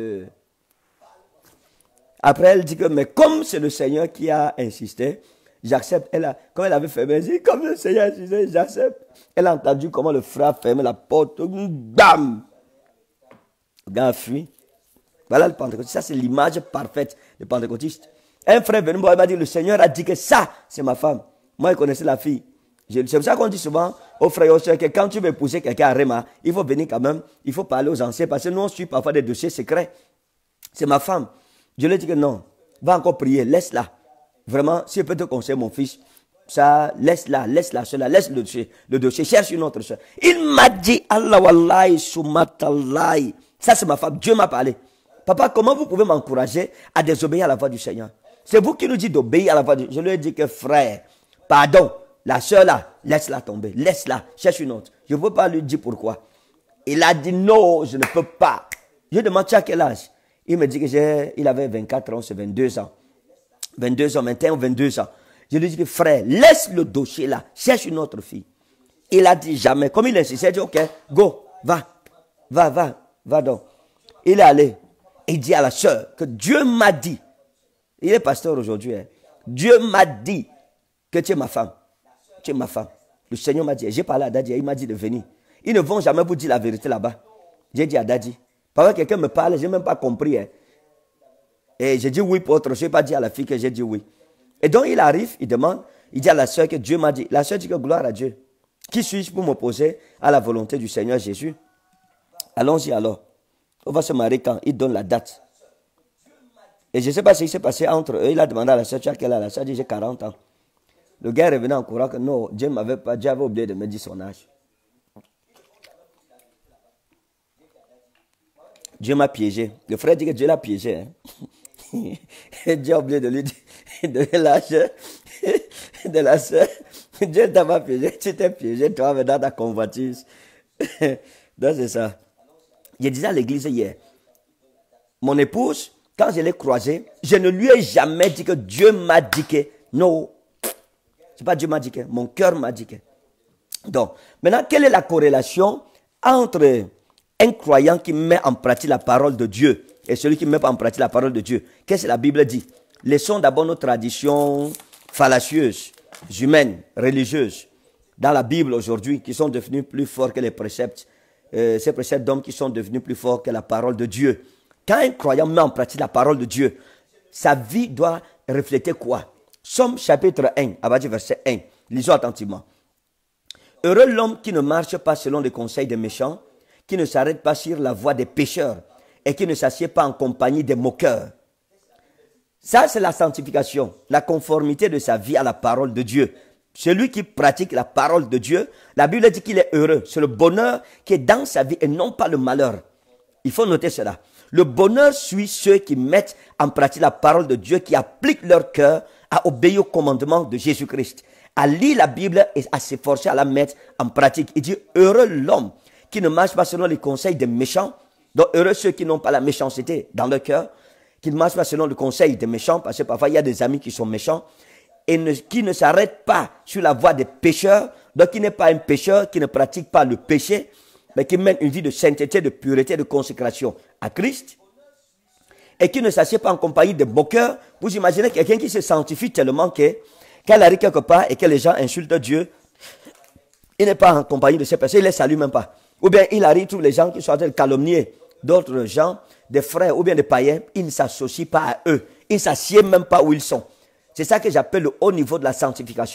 Après, elle dit que, mais comme c'est le Seigneur qui a insisté, j'accepte. Comme elle avait fermé, elle dit, comme le Seigneur a insisté, j'accepte. Elle a entendu comment le frère fermait la porte. Bam! Le gars a fui. Voilà le pentecôtiste. Ça, c'est l'image parfaite du pentecôtiste. Un frère venu me voir, il m'a dit, le Seigneur a dit que ça, c'est ma femme. Moi, il connaissait la fille. C'est pour ça qu'on dit souvent aux frères et aux sœurs que quand tu veux épouser quelqu'un à Réma, il faut venir quand même, il faut parler aux anciens, parce que nous, on suit parfois des dossiers secrets. C'est ma femme. Je lui ai dit que non, va encore prier, laisse-la. Vraiment, si je peux te conseiller, mon fils, ça, laisse-la, cela, laisse le dossier, cherche une autre soeur. Il m'a dit, Allah wallahi, sumatallahi. Ça, c'est ma femme, Dieu m'a parlé. Papa, comment vous pouvez m'encourager à désobéir à la voix du Seigneur? C'est vous qui nous dites d'obéir à la voix du Seigneur. Je lui ai dit que frère, pardon, la soeur là, laisse-la tomber, laisse-la, cherche une autre. Je ne peux pas lui dire pourquoi. Il a dit non, je ne peux pas. Je demande à quel âge? Il me dit qu'il avait 24 ans, c'est 22 ans. 22 ans, 21 ou 22 ans. Je lui ai dit que frère, laisse le dossier là, cherche une autre fille. Il a dit jamais. Comme il insistait, il a dit ok, go, va donc. Il est allé. Il dit à la soeur que Dieu m'a dit. Il est pasteur aujourd'hui. Hein. Dieu m'a dit que tu es ma femme. Tu es ma femme. Le Seigneur m'a dit. J'ai parlé à Daddy, il m'a dit de venir. Ils ne vont jamais vous dire la vérité là-bas. J'ai dit à Daddy. Parfois quelqu'un me parle, je n'ai même pas compris. Hein. Et j'ai dit oui pour autre chose. Je n'ai pas dit à la fille que j'ai dit oui. Et donc il arrive, il demande, il dit à la soeur que Dieu m'a dit. La soeur dit que gloire à Dieu. Qui suis-je pour m'opposer à la volonté du Seigneur Jésus? Allons-y alors. On va se marier quand? Il donne la date. Et je ne sais pas ce qui s'est passé entre eux. Il a demandé à la soeur, tu as quel âge? La soeur dit, j'ai 40 ans. Le gars est revenu en courant que non, Dieu avait oublié de me dire son âge. Dieu m'a piégé. Le frère dit que Dieu l'a piégé. Hein. Dieu a oublié de lui donner l'âge de la soeur. Dieu t'a pas piégé. Tu t'es piégé, toi, dans ta convoitise. Donc c'est ça. Je disais à l'église hier, mon épouse, quand je l'ai croisée, je ne lui ai jamais dit que Dieu m'a dit que non. C'est pas Dieu m'a dit que, mon cœur m'a dit que. Donc, maintenant, quelle est la corrélation entre un croyant qui met en pratique la parole de Dieu et celui qui ne met pas en pratique la parole de Dieu? Qu'est-ce que la Bible dit? Laissons d'abord nos traditions fallacieuses, humaines, religieuses, dans la Bible aujourd'hui, qui sont devenues plus fortes que les préceptes. Ces préceptes d'hommes qui sont devenus plus forts que la parole de Dieu. Quand un croyant met en pratique la parole de Dieu, sa vie doit refléter quoi? Somme chapitre 1, à partir du verset 1. Lisons attentivement. Heureux l'homme qui ne marche pas selon les conseils des méchants, qui ne s'arrête pas sur la voie des pécheurs et qui ne s'assied pas en compagnie des moqueurs. Ça, c'est la sanctification, la conformité de sa vie à la parole de Dieu. Celui qui pratique la parole de Dieu, la Bible dit qu'il est heureux. C'est le bonheur qui est dans sa vie et non pas le malheur. Il faut noter cela. Le bonheur suit ceux qui mettent en pratique la parole de Dieu, qui appliquent leur cœur à obéir au commandement de Jésus-Christ, à lire la Bible et à s'efforcer à la mettre en pratique. Il dit, heureux l'homme qui ne marche pas selon les conseils des méchants. Donc heureux ceux qui n'ont pas la méchanceté dans leur cœur, qui ne marchent pas selon le conseil des méchants, parce que parfois il y a des amis qui sont méchants, et qui ne s'arrête pas sur la voie des pécheurs, donc qui n'est pas un pécheur, qui ne pratique pas le péché, mais qui mène une vie de sainteté, de pureté, de consécration à Christ, et qui ne s'assied pas en compagnie des moqueurs. Vous imaginez quelqu'un qui se sanctifie tellement qu'elle arrive quelque part et que les gens insultent Dieu, il n'est pas en compagnie de ces personnes, il ne les salue même pas. Ou bien il arrive, tous les gens qui sont en train de calomnier d'autres gens, des frères ou bien des païens, il ne s'associe pas à eux, il ne s'assied même pas où ils sont. C'est ça que j'appelle le haut niveau de la sanctification.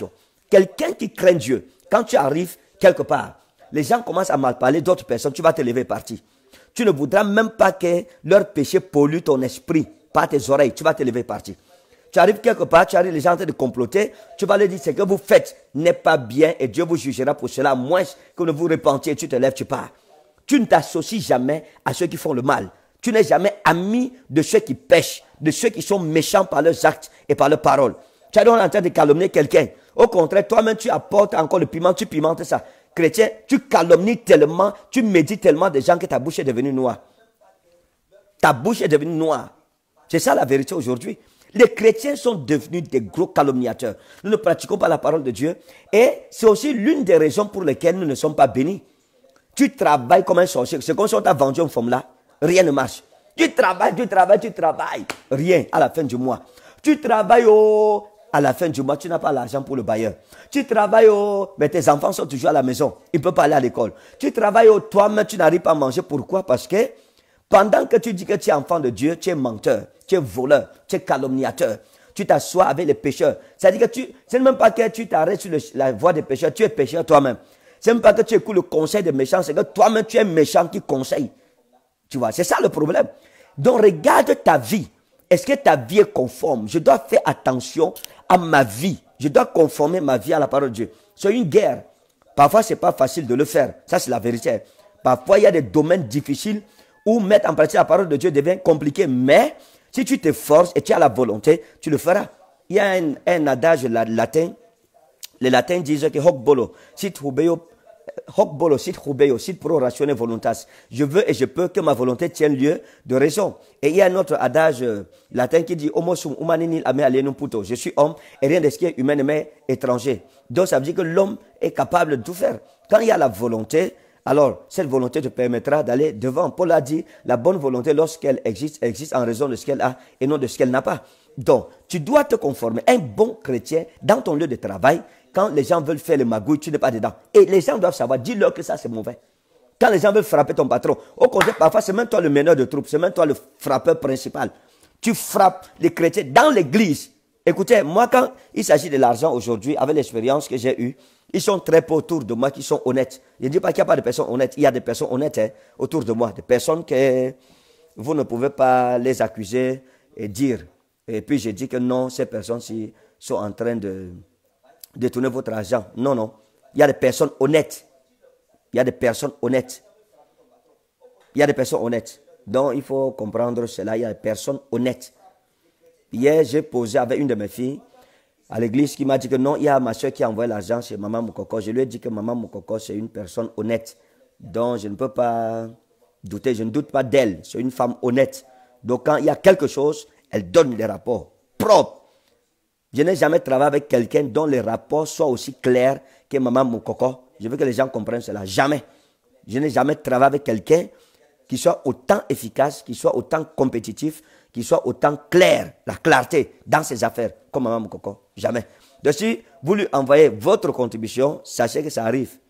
Quelqu'un qui craint Dieu, quand tu arrives quelque part, les gens commencent à mal parler d'autres personnes, tu vas te lever et partir. Tu ne voudras même pas que leur péché pollue ton esprit par tes oreilles, tu vas te lever et partir. Tu arrives quelque part, tu arrives les gens en train de comploter, tu vas leur dire ce que vous faites n'est pas bien et Dieu vous jugera pour cela, à moins que vous ne vous repentiez, tu te lèves, tu pars. Tu ne t'associes jamais à ceux qui font le mal. Tu n'es jamais ami de ceux qui pêchent, de ceux qui sont méchants par leurs actes et par leurs paroles. Tu es donc en train de calomnier quelqu'un. Au contraire, toi-même, tu apportes encore le piment, tu pimentes ça. Chrétien, tu calomnies tellement, tu médites tellement des gens que ta bouche est devenue noire. Ta bouche est devenue noire. C'est ça la vérité aujourd'hui. Les chrétiens sont devenus des gros calomniateurs. Nous ne pratiquons pas la parole de Dieu. Et c'est aussi l'une des raisons pour lesquelles nous ne sommes pas bénis. Tu travailles comme un sorcier. C'est comme si on t'a vendu une femme là. Rien ne marche. Tu travailles. Rien à la fin du mois. Tu travailles à la fin du mois, tu n'as pas l'argent pour le bailleur. Tu travailles mais tes enfants sont toujours à la maison. Ils ne peuvent pas aller à l'école. Tu travailles toi-même, tu n'arrives pas à manger. Pourquoi? Parce que pendant que tu dis que tu es enfant de Dieu, tu es menteur, tu es voleur, tu es calomniateur. Tu t'assois avec les pécheurs. C'est-à-dire que c'est même pas que tu t'arrêtes sur la voie des pécheurs, tu es pécheur toi-même. C'est même pas que tu écoutes le conseil des méchants, c'est que toi-même tu es méchant qui conseille. Tu vois, c'est ça le problème. Donc regarde ta vie. Est-ce que ta vie est conforme? Je dois faire attention à ma vie. Je dois conformer ma vie à la parole de Dieu. C'est une guerre. Parfois, ce n'est pas facile de le faire. Ça, c'est la vérité. Parfois, il y a des domaines difficiles où mettre en pratique la parole de Dieu devient compliqué. Mais si tu t'efforces et tu as la volonté, tu le feras. Il y a un adage latin. Les latins disent que hoc bolo, sit pro ratione voluntas. Je veux et je peux que ma volonté tienne lieu de raison. Et il y a un autre adage latin qui dit homo sum humaninil ame alienum puto. Je suis homme et rien de ce qui est humain ne m'est étranger. Donc ça veut dire que l'homme est capable de tout faire. Quand il y a la volonté, alors cette volonté te permettra d'aller devant. Paul a dit la bonne volonté lorsqu'elle existe, existe en raison de ce qu'elle a et non de ce qu'elle n'a pas. Donc tu dois te conformer. Un bon chrétien dans ton lieu de travail, quand les gens veulent faire le magouille, tu n'es pas dedans. Et les gens doivent savoir, dis-leur que ça c'est mauvais. Quand les gens veulent frapper ton patron, au contraire, parfois c'est même toi le meneur de troupes, c'est même toi le frappeur principal. Tu frappes les chrétiens dans l'église. Écoutez, moi quand il s'agit de l'argent aujourd'hui, avec l'expérience que j'ai eue, ils sont très peu autour de moi qui sont honnêtes. Je ne dis pas qu'il n'y a pas de personnes honnêtes, il y a des personnes honnêtes autour de moi, des personnes que vous ne pouvez pas les accuser et dire. Et puis je dis que non, ces personnes-ci sont en train de détourner votre argent. Non, non. Il y a des personnes honnêtes. Il y a des personnes honnêtes. Il y a des personnes honnêtes. Donc, il faut comprendre cela. Il y a des personnes honnêtes. Hier, j'ai posé avec une de mes filles à l'église qui m'a dit que non, il y a ma soeur qui a envoyé l'argent chez Maman Moukoko. Je lui ai dit que Maman Moukoko, c'est une personne honnête. Donc, je ne peux pas douter. Je ne doute pas d'elle. C'est une femme honnête. Donc, quand il y a quelque chose, elle donne des rapports propres. Je n'ai jamais travaillé avec quelqu'un dont les rapports soient aussi clairs que Maman Moukoko. Je veux que les gens comprennent cela. Jamais. Je n'ai jamais travaillé avec quelqu'un qui soit autant efficace, qui soit autant compétitif, qui soit autant clair, la clarté dans ses affaires, comme Maman Moukoko. Jamais. Donc si vous lui envoyez votre contribution, sachez que ça arrive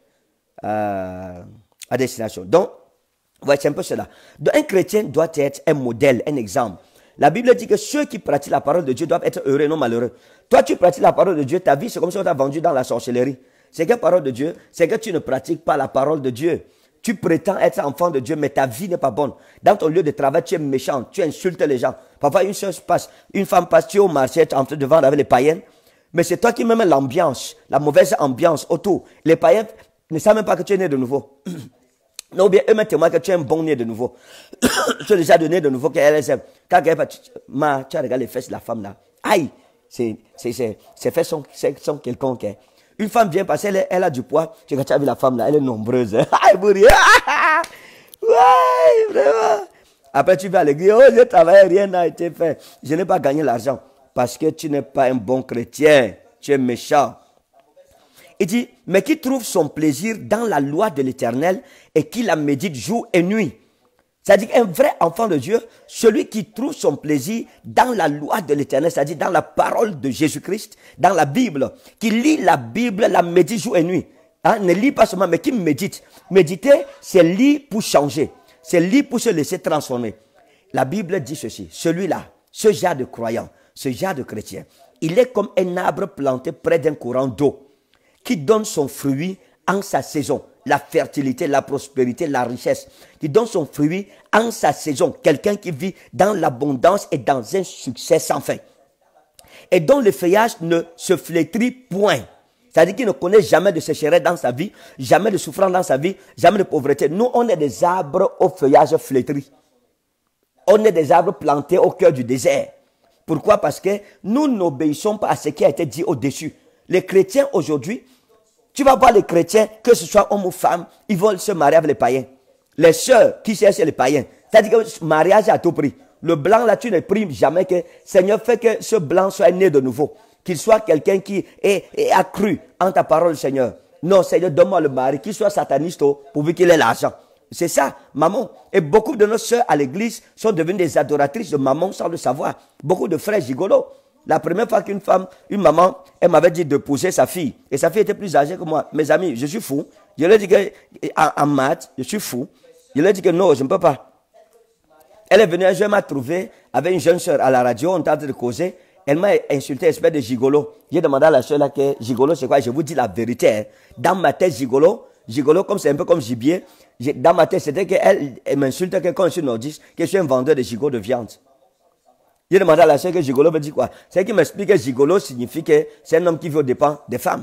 à destination. Donc, voyez, c'est un peu cela. Donc, un chrétien doit être un modèle, un exemple. La Bible dit que ceux qui pratiquent la parole de Dieu doivent être heureux et non malheureux. Toi, tu pratiques la parole de Dieu, ta vie, c'est comme si on t'a vendu dans la sorcellerie. C'est quelle parole de Dieu? C'est que tu ne pratiques pas la parole de Dieu. Tu prétends être enfant de Dieu, mais ta vie n'est pas bonne. Dans ton lieu de travail, tu es méchant, tu insultes les gens. Parfois, une chose passe, une femme passe, tu es au marché, tu es en train de vendre avec les païens, mais c'est toi qui mets l'ambiance, la mauvaise ambiance autour. Les païens ne savent même pas que tu es né de nouveau. Non, ou bien eux mettent témoin que tu es un bon né de nouveau. Tu es déjà donné de nouveau qu'elle aime. Quand tu as regardé les fesses de la femme là. Aïe, ses fesses sont quelconques. Une femme vient passer, elle a du poids. Tu as vu la femme là, elle est nombreuse. Aïe, bourri. Ouais, vraiment. Après tu vas à l'église, oh, j'ai travaillé, rien n'a été fait. Je n'ai pas gagné l'argent. Parce que tu n'es pas un bon chrétien. Tu es méchant. Il dit, mais qui trouve son plaisir dans la loi de l'Éternel et qui la médite jour et nuit. C'est-à-dire qu'un vrai enfant de Dieu, celui qui trouve son plaisir dans la loi de l'Éternel, c'est-à-dire dans la parole de Jésus-Christ, dans la Bible, qui lit la Bible, la médite jour et nuit. Hein, ne lit pas seulement, mais qui médite. Méditer, c'est lire pour changer. C'est lire pour se laisser transformer. La Bible dit ceci, celui-là, ce genre de croyant, ce genre de chrétien, il est comme un arbre planté près d'un courant d'eau. qui donne son fruit en sa saison. La fertilité, la prospérité, la richesse, qui donne son fruit en sa saison. Quelqu'un qui vit dans l'abondance et dans un succès sans fin. Et dont le feuillage ne se flétrit point. C'est-à-dire qu'il ne connaît jamais de sécheresse dans sa vie, jamais de souffrance dans sa vie, jamais de pauvreté. Nous, on est des arbres au feuillage flétri. On est des arbres plantés au cœur du désert. Pourquoi? Parce que nous n'obéissons pas à ce qui a été dit au-dessus. Les chrétiens aujourd'hui, tu vas voir les chrétiens, que ce soit homme ou femme, ils veulent se marier avec les païens. Les sœurs qui cherchent les païens. C'est-à-dire que le mariage est à tout prix. Le blanc là, tu ne primes jamais que Seigneur fait que ce blanc soit né de nouveau. Qu'il soit quelqu'un qui est accru en ta parole, Seigneur. Non, Seigneur, donne-moi le mari, qu'il soit sataniste pourvu qu'il ait l'argent. C'est ça, maman. Et beaucoup de nos sœurs à l'église sont devenues des adoratrices de maman sans le savoir. Beaucoup de frères gigolos. La première fois qu'une femme, une maman, elle m'avait dit de pousser sa fille. Et sa fille était plus âgée que moi. Mes amis, je suis fou. Je lui ai dit qu'en maths, je suis fou. Je lui ai dit que non, je ne peux pas. Elle est venue un jour, elle m'a trouvé avec une jeune sœur à la radio, on tente de causer. Elle m'a insulté, espèce de gigolo. J'ai demandé à la sœur là que gigolo c'est quoi? Je vous dis la vérité. Hein. Dans ma tête, gigolo, comme c'est un peu comme gibier. Dans ma tête, c'était qu'elle m'insulte que quand je suis nordiste, que je suis un vendeur de gigot de viande. J'ai demandé à la sœur que gigolo veut dire quoi? C'est qui m'explique que gigolo signifie que c'est un homme qui vit aux dépens des femmes.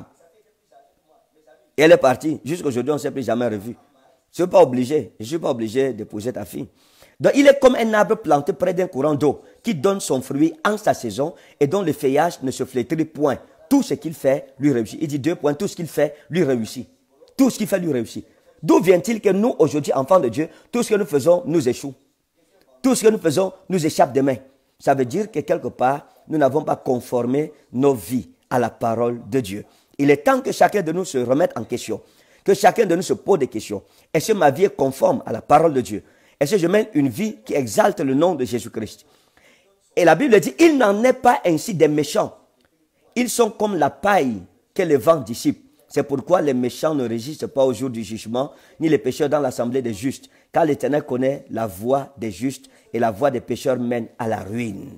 Et elle est partie. Jusqu'aujourd'hui, on ne s'est plus jamais revu. Je ne suis pas obligé. Je ne suis pas obligé d'épouser ta fille. Donc, il est comme un arbre planté près d'un courant d'eau qui donne son fruit en sa saison et dont le feuillage ne se flétrit point. Tout ce qu'il fait, lui réussit. Il dit 2 points. Tout ce qu'il fait, lui réussit. Tout ce qu'il fait, lui réussit. D'où vient-il que nous, aujourd'hui, enfants de Dieu, tout ce que nous faisons nous échoue? Tout ce que nous faisons nous échappe des mains. Ça veut dire que quelque part, nous n'avons pas conformé nos vies à la parole de Dieu. Il est temps que chacun de nous se remette en question. Que chacun de nous se pose des questions. Est-ce que ma vie est conforme à la parole de Dieu? Est-ce que je mène une vie qui exalte le nom de Jésus-Christ? Et la Bible dit, il n'en est pas ainsi des méchants. Ils sont comme la paille que le vent dissipe. C'est pourquoi les méchants ne résistent pas au jour du jugement, ni les pécheurs dans l'assemblée des justes. Car l'Éternel connaît la voie des justes et la voie des pécheurs mène à la ruine.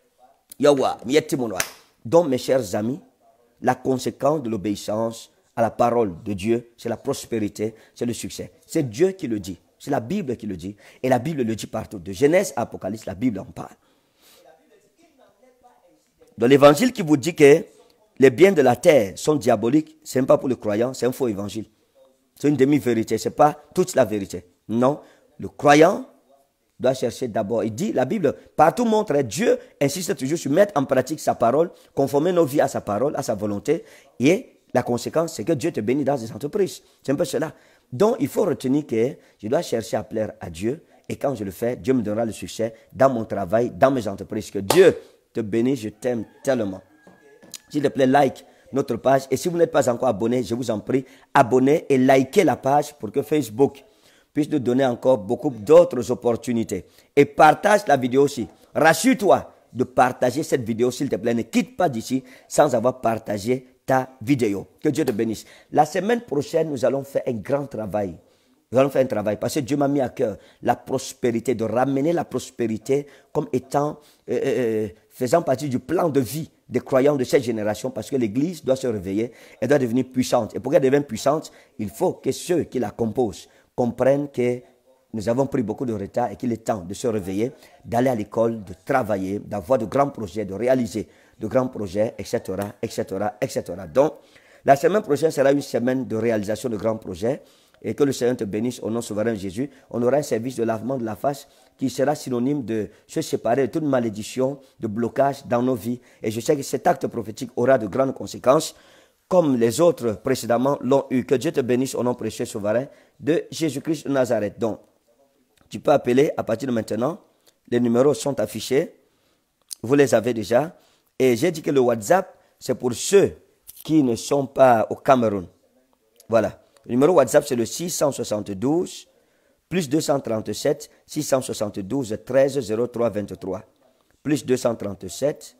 Donc, mes chers amis, la conséquence de l'obéissance à la parole de Dieu, c'est la prospérité, c'est le succès. C'est Dieu qui le dit. C'est la Bible qui le dit. Et la Bible le dit partout. De Genèse à Apocalypse, la Bible en parle. Dans l'évangile qui vous dit que les biens de la terre sont diaboliques, ce n'est pas pour le croyant, c'est un faux évangile. C'est une demi-vérité, ce n'est pas toute la vérité. Non, le croyant doit chercher d'abord. Il dit, la Bible, partout montre, Dieu insiste toujours sur mettre en pratique sa parole, conformer nos vies à sa parole, à sa volonté. Et la conséquence, c'est que Dieu te bénit dans des entreprises. C'est un peu cela. Donc, il faut retenir que je dois chercher à plaire à Dieu. Et quand je le fais, Dieu me donnera le succès dans mon travail, dans mes entreprises. Que Dieu te bénisse, je t'aime tellement. S'il te plaît, like notre page. Et si vous n'êtes pas encore abonné, je vous en prie, abonnez et likez la page pour que Facebook puisse nous donner encore beaucoup d'autres opportunités. Et partage la vidéo aussi. Rassure-toi de partager cette vidéo, s'il te plaît. Ne quitte pas d'ici sans avoir partagé ta vidéo. Que Dieu te bénisse. La semaine prochaine, nous allons faire un grand travail. Nous allons faire un travail parce que Dieu m'a mis à cœur la prospérité, de ramener la prospérité comme étant, faisant partie du plan de vie des croyants de cette génération, parce que l'Église doit se réveiller, elle doit devenir puissante. Et pour qu'elle devienne puissante, il faut que ceux qui la composent comprennent que nous avons pris beaucoup de retard et qu'il est temps de se réveiller, d'aller à l'école, de travailler, d'avoir de grands projets, de réaliser de grands projets, etc., etc., etc. Donc, la semaine prochaine sera une semaine de réalisation de grands projets. Et que le Seigneur te bénisse au nom souverain de Jésus. On aura un service de lavement de la face qui sera synonyme de se séparer de toute malédiction, de blocage dans nos vies. Et je sais que cet acte prophétique aura de grandes conséquences, comme les autres précédemment l'ont eu. Que Dieu te bénisse au nom précieux souverain de Jésus-Christ de Nazareth. Donc, tu peux appeler à partir de maintenant. Les numéros sont affichés. Vous les avez déjà. Et j'ai dit que le WhatsApp, c'est pour ceux qui ne sont pas au Cameroun. Voilà. Le numéro WhatsApp, c'est le 672 plus 237 672 13 03 23. Plus 237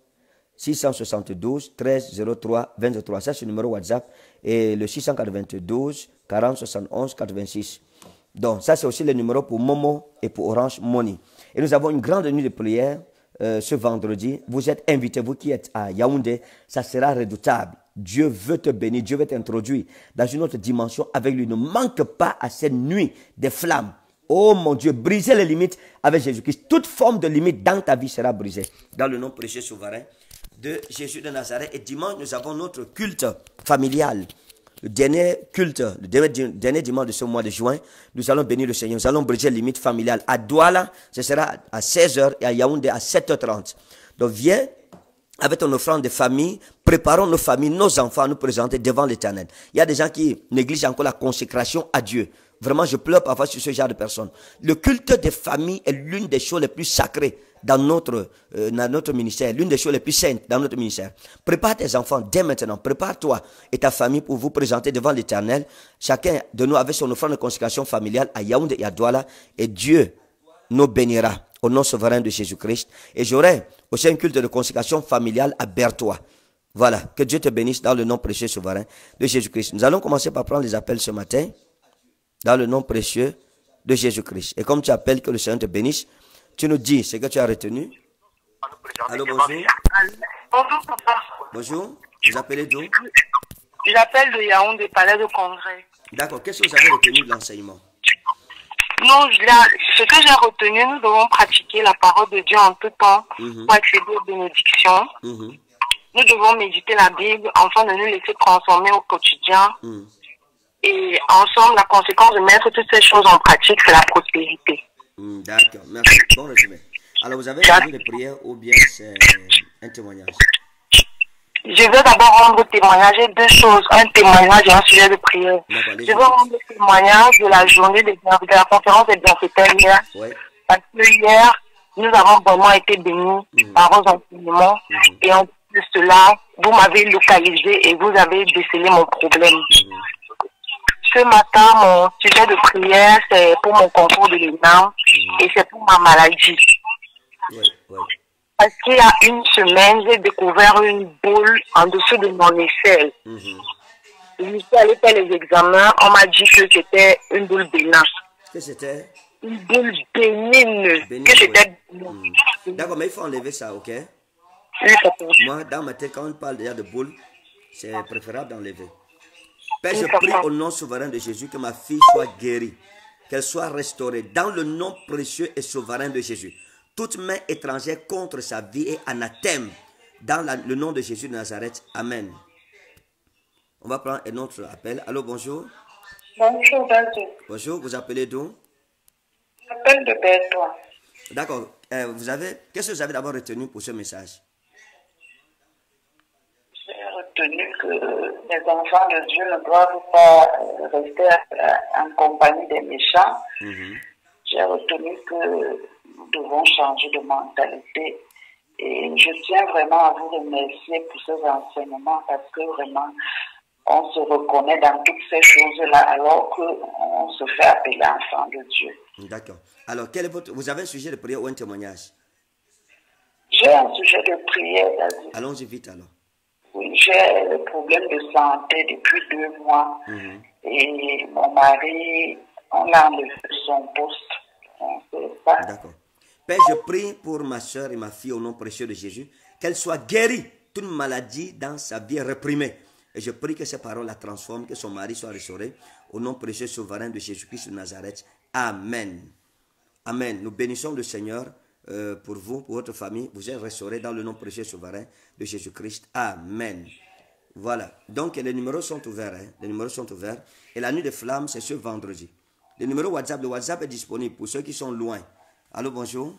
672 13 03 23. Ça, c'est le numéro WhatsApp. Et le 692 40 71 86. Donc, ça, c'est aussi le numéro pour Momo et pour Orange Money. Et nous avons une grande nuit de prière ce vendredi. Vous êtes invités, vous qui êtes à Yaoundé. Ça sera redoutable. Dieu veut te bénir, Dieu veut t'introduire dans une autre dimension avec lui. Ne manque pas à cette nuit des flammes. Oh mon Dieu, brisez les limites avec Jésus-Christ. Toute forme de limite dans ta vie sera brisée. Dans le nom précieux souverain de Jésus de Nazareth. Et dimanche, nous avons notre culte familial. Le dernier culte, le dernier dimanche de ce mois de juin, nous allons bénir le Seigneur. Nous allons briser les limites familiales. À Douala, ce sera à 16h et à Yaoundé à 7h30. Donc viens avec ton offrande de famille, préparons nos familles, nos enfants à nous présenter devant l'Éternel. Il y a des gens qui négligent encore la consécration à Dieu. Vraiment, je pleure parfois sur ce genre de personnes. Le culte des familles est l'une des choses les plus sacrées dans notre ministère, l'une des choses les plus saintes dans notre ministère. Prépare tes enfants dès maintenant, prépare-toi et ta famille pour vous présenter devant l'Éternel. Chacun de nous avec son offrande de consécration familiale à Yaoundé et à Douala, et Dieu nous bénira au nom souverain de Jésus-Christ. Et j'aurai aussi un culte de consécration familiale à Berthois. Voilà, que Dieu te bénisse dans le nom précieux souverain de Jésus-Christ. Nous allons commencer par prendre les appels ce matin, dans le nom précieux de Jésus-Christ. Et comme tu appelles, que le Seigneur te bénisse, tu nous dis ce que tu as retenu. Allô, bonjour. Bonjour, papa. Bonjour, vous appelez d'où? J'appelle de Yaoundé, palais de congrès. D'accord, qu'est-ce que vous avez retenu de l'enseignement? Non, ce que j'ai retenu, nous devons pratiquer la parole de Dieu en tout temps pour accéder aux bénédictions. Nous devons méditer la Bible afin de nous laisser transformer au quotidien. Et ensemble, la conséquence de mettre toutes ces choses en pratique, c'est la prospérité. D'accord, merci. Bon résumé. Alors, vous avez besoin de prière ou bien c'est un témoignage? Je veux d'abord rendre témoignage de deux choses, un témoignage et un sujet de prière. Je veux rendre témoignage de la journée de la conférence des bienfaiteurs hier. Ouais. Parce que hier, nous avons vraiment été bénis par vos enseignements. Et en plus de cela, vous m'avez localisé et vous avez décelé mon problème. Ce matin, mon sujet de prière, c'est pour mon concours de l'ENAM et c'est pour ma maladie. Parce qu'il y a une semaine, j'ai découvert une boule en dessous de mon aisselle. Je suis allée faire les examens, on m'a dit que c'était une boule bénigne. Que c'était? Une boule bénigne. Que c'était bénigne. D'accord, mais il faut enlever ça, ok? Oui, papa. Moi, dans ma tête, quand on parle déjà de boule, c'est préférable d'enlever. Père, je prie au nom souverain de Jésus que ma fille soit guérie, qu'elle soit restaurée dans le nom précieux et souverain de Jésus. Toute main étrangère contre sa vie est anathème dans le nom de Jésus de Nazareth. Amen. On va prendre un autre appel. Allô, bonjour. Bonjour, Benjamin. Bonjour, vous appelez d'où? J'appelle de Berthois. D'accord. Qu'est-ce que vous avez d'abord retenu pour ce message? J'ai retenu que les enfants de Dieu ne doivent pas rester en compagnie des méchants. J'ai retenu que nous devons changer de mentalité. Et je tiens vraiment à vous remercier pour ces enseignements parce que vraiment, on se reconnaît dans toutes ces choses-là alors qu'on se fait appeler enfant de Dieu. D'accord. Alors, vous avez un sujet de prière ou un témoignage? J'ai un sujet de prière, David. Allons-y vite alors. Oui, j'ai le problème de santé depuis 2 mois. Et mon mari, on l'a enlevé de son poste. D'accord. Père, je prie pour ma soeur et ma fille au nom précieux de Jésus, qu'elle soit guérie, toute maladie dans sa vie réprimée. Et je prie que ces paroles la transforment, que son mari soit restauré au nom précieux souverain de Jésus-Christ de Nazareth. Amen. Amen. Nous bénissons le Seigneur pour vous, pour votre famille. Vous êtes restaurés dans le nom précieux souverain de Jésus-Christ. Amen. Voilà. Donc les numéros sont ouverts. Les numéros sont ouverts. Et la nuit des flammes, c'est ce vendredi. Le numéro WhatsApp, le WhatsApp est disponible pour ceux qui sont loin. Allô, bonjour.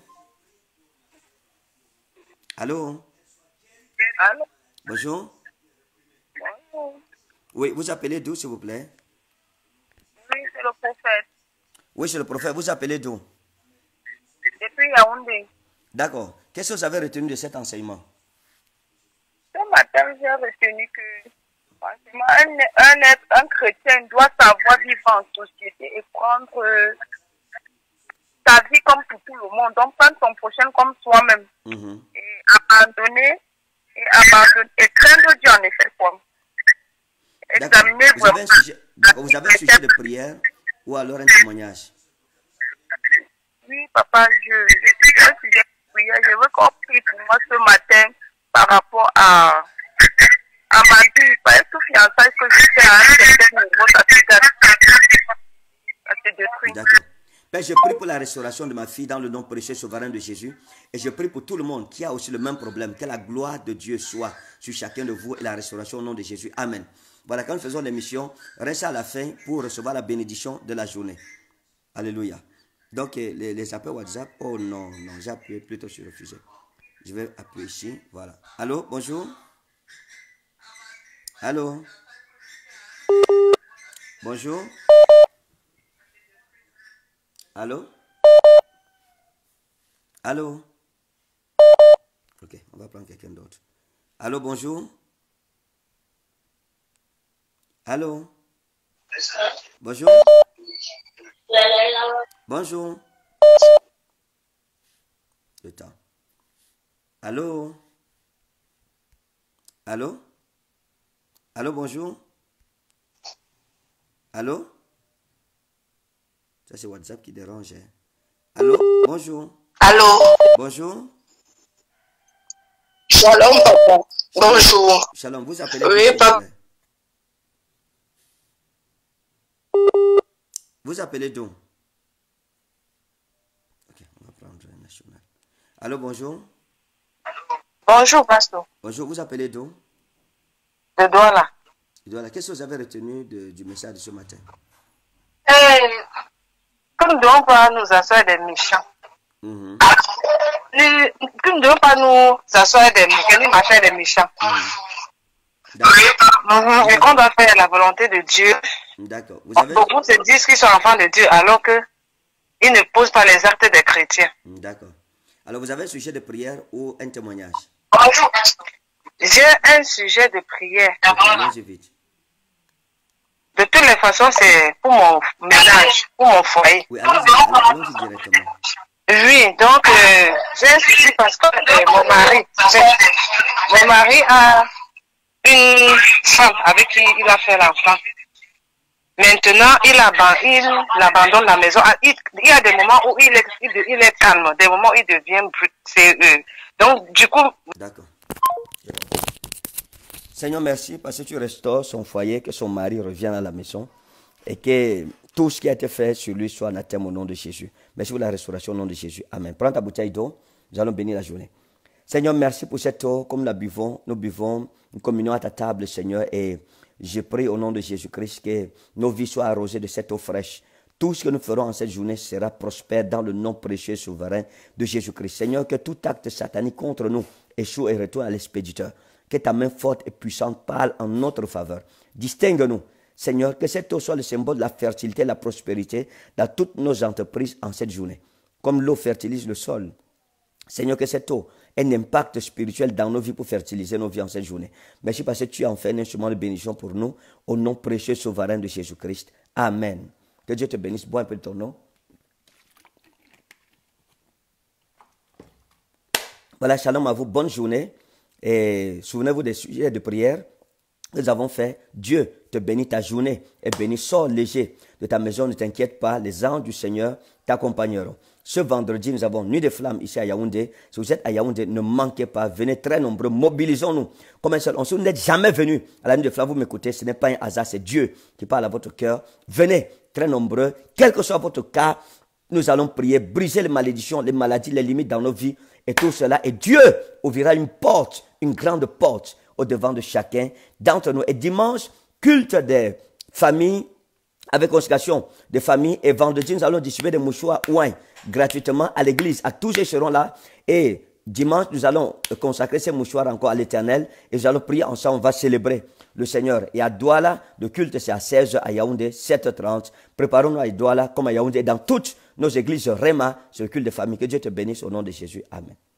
Allô. Allô. Bonjour. Bonjour. Oui, vous appelez d'où, s'il vous plaît? Oui, c'est le prophète. Oui, c'est le prophète. Vous appelez d'où? Depuis Yaoundé. D'accord. Qu'est-ce que vous avez retenu de cet enseignement? Ce matin, j'ai retenu que un chrétien doit savoir vivre en société et prendre sa vie comme pour tout le monde. Donc, prendre son prochain comme soi-même. Et abandonner, et craindre Dieu en effet. Examiner vraiment. Vous avez un sujet de prière ou alors un témoignage? Oui, papa, j'ai un sujet de prière. Je veux qu'on prie pour moi ce matin par rapport à ma vie. la restauration de ma fille dans le nom précieux souverain de Jésus. Et je prie pour tout le monde qui a aussi le même problème. Que la gloire de Dieu soit sur chacun de vous et la restauration au nom de Jésus. Amen. Voilà, quand nous faisons l'émission, restez à la fin pour recevoir la bénédiction de la journée. Alléluia. Donc, les appels WhatsApp, oh non, j'ai appuyé plutôt sur refuser. Je vais appuyer ici, voilà. Allô, bonjour. Allô. Bonjour. Allô. Allô. Ok, on va prendre quelqu'un d'autre. Allô, bonjour. Allô. Bonjour. Bonjour. Le temps. Allô. Allô. Allô, bonjour. Allô. Ça, c'est WhatsApp qui dérange. Hein. Allô, bonjour. Allô. Bonjour. Shalom, papa. Bonjour. Shalom, vous appelez. Oui, papa. Vous appelez d'où? Ok, on va prendre un national. Allô, bonjour. Bonjour, pasteur. Bonjour, vous appelez d'où? De Douala. Voilà. Qu'est-ce que vous avez retenu du message de ce matin? Que nous ne devons pas nous asseoir des méchants. Que nous ne devons pas nous asseoir des méchants. Et qu'on doit faire la volonté de Dieu. D'accord. Beaucoup se disent qu'ils sont enfants de Dieu alors qu'ils ne posent pas les actes des chrétiens. D'accord. Alors, vous avez un sujet de prière ou un témoignage? Bonjour. J'ai un sujet de prière. Allez-y vite. De toutes les façons, c'est pour mon ménage, pour mon foyer. Oui, allons-y directement. Oui, donc j'ai un souci parce que mon mari a une femme avec qui il a fait l'enfant. Maintenant, il abandonne la maison. Il y a des moments où il est calme, des moments où il devient brut. Donc, du coup... D'accord. Seigneur, merci parce que tu restaures son foyer, que son mari revienne à la maison et que tout ce qui a été fait sur lui soit anathème au nom de Jésus. Merci pour la restauration au nom de Jésus. Amen. Prends ta bouteille d'eau, nous allons bénir la journée. Seigneur, merci pour cette eau. Comme nous buvons, nous communions à ta table, Seigneur, et je prie au nom de Jésus-Christ que nos vies soient arrosées de cette eau fraîche. Tout ce que nous ferons en cette journée sera prospère dans le nom précieux et souverain de Jésus-Christ. Seigneur, que tout acte satanique contre nous échoue et retourne à l'expéditeur. Que ta main forte et puissante parle en notre faveur. Distingue-nous, Seigneur, que cette eau soit le symbole de la fertilité et de la prospérité dans toutes nos entreprises en cette journée. Comme l'eau fertilise le sol, Seigneur, que cette eau ait un impact spirituel dans nos vies pour fertiliser nos vies en cette journée. Merci parce que tu as en fait un instrument de bénédiction pour nous, au nom précieux et souverain de Jésus-Christ. Amen. Que Dieu te bénisse. Bois un peu de ton eau. Voilà, shalom à vous. Bonne journée. Et souvenez-vous des sujets de prière que nous avons fait. Dieu te bénit ta journée et bénit, sors léger de ta maison, ne t'inquiète pas, les anges du Seigneur t'accompagneront. Ce vendredi, nous avons Nuit des Flammes ici à Yaoundé. Si vous êtes à Yaoundé, ne manquez pas, venez très nombreux, mobilisons-nous comme un seul. Si vous n'êtes jamais venu à la Nuit des Flammes, vous m'écoutez, ce n'est pas un hasard, c'est Dieu qui parle à votre cœur. Venez très nombreux, quel que soit votre cas, nous allons prier, briser les malédictions, les maladies, les limites dans nos vies et tout cela. Et Dieu ouvrira une porte, une grande porte au devant de chacun d'entre nous. Et dimanche, culte des familles, avec consécration des familles. Et vendredi, nous allons distribuer des mouchoirs ouin gratuitement à l'église. À tous ceux seront là. Et dimanche, nous allons consacrer ces mouchoirs encore à l'Éternel. Et nous allons prier ensemble, on va célébrer le Seigneur. Et à Douala, le culte c'est à 16h, à Yaoundé, 7h30. Préparons-nous à Douala comme à Yaoundé, dans toutes nos églises Réma, ce culte de famille. Que Dieu te bénisse au nom de Jésus. Amen.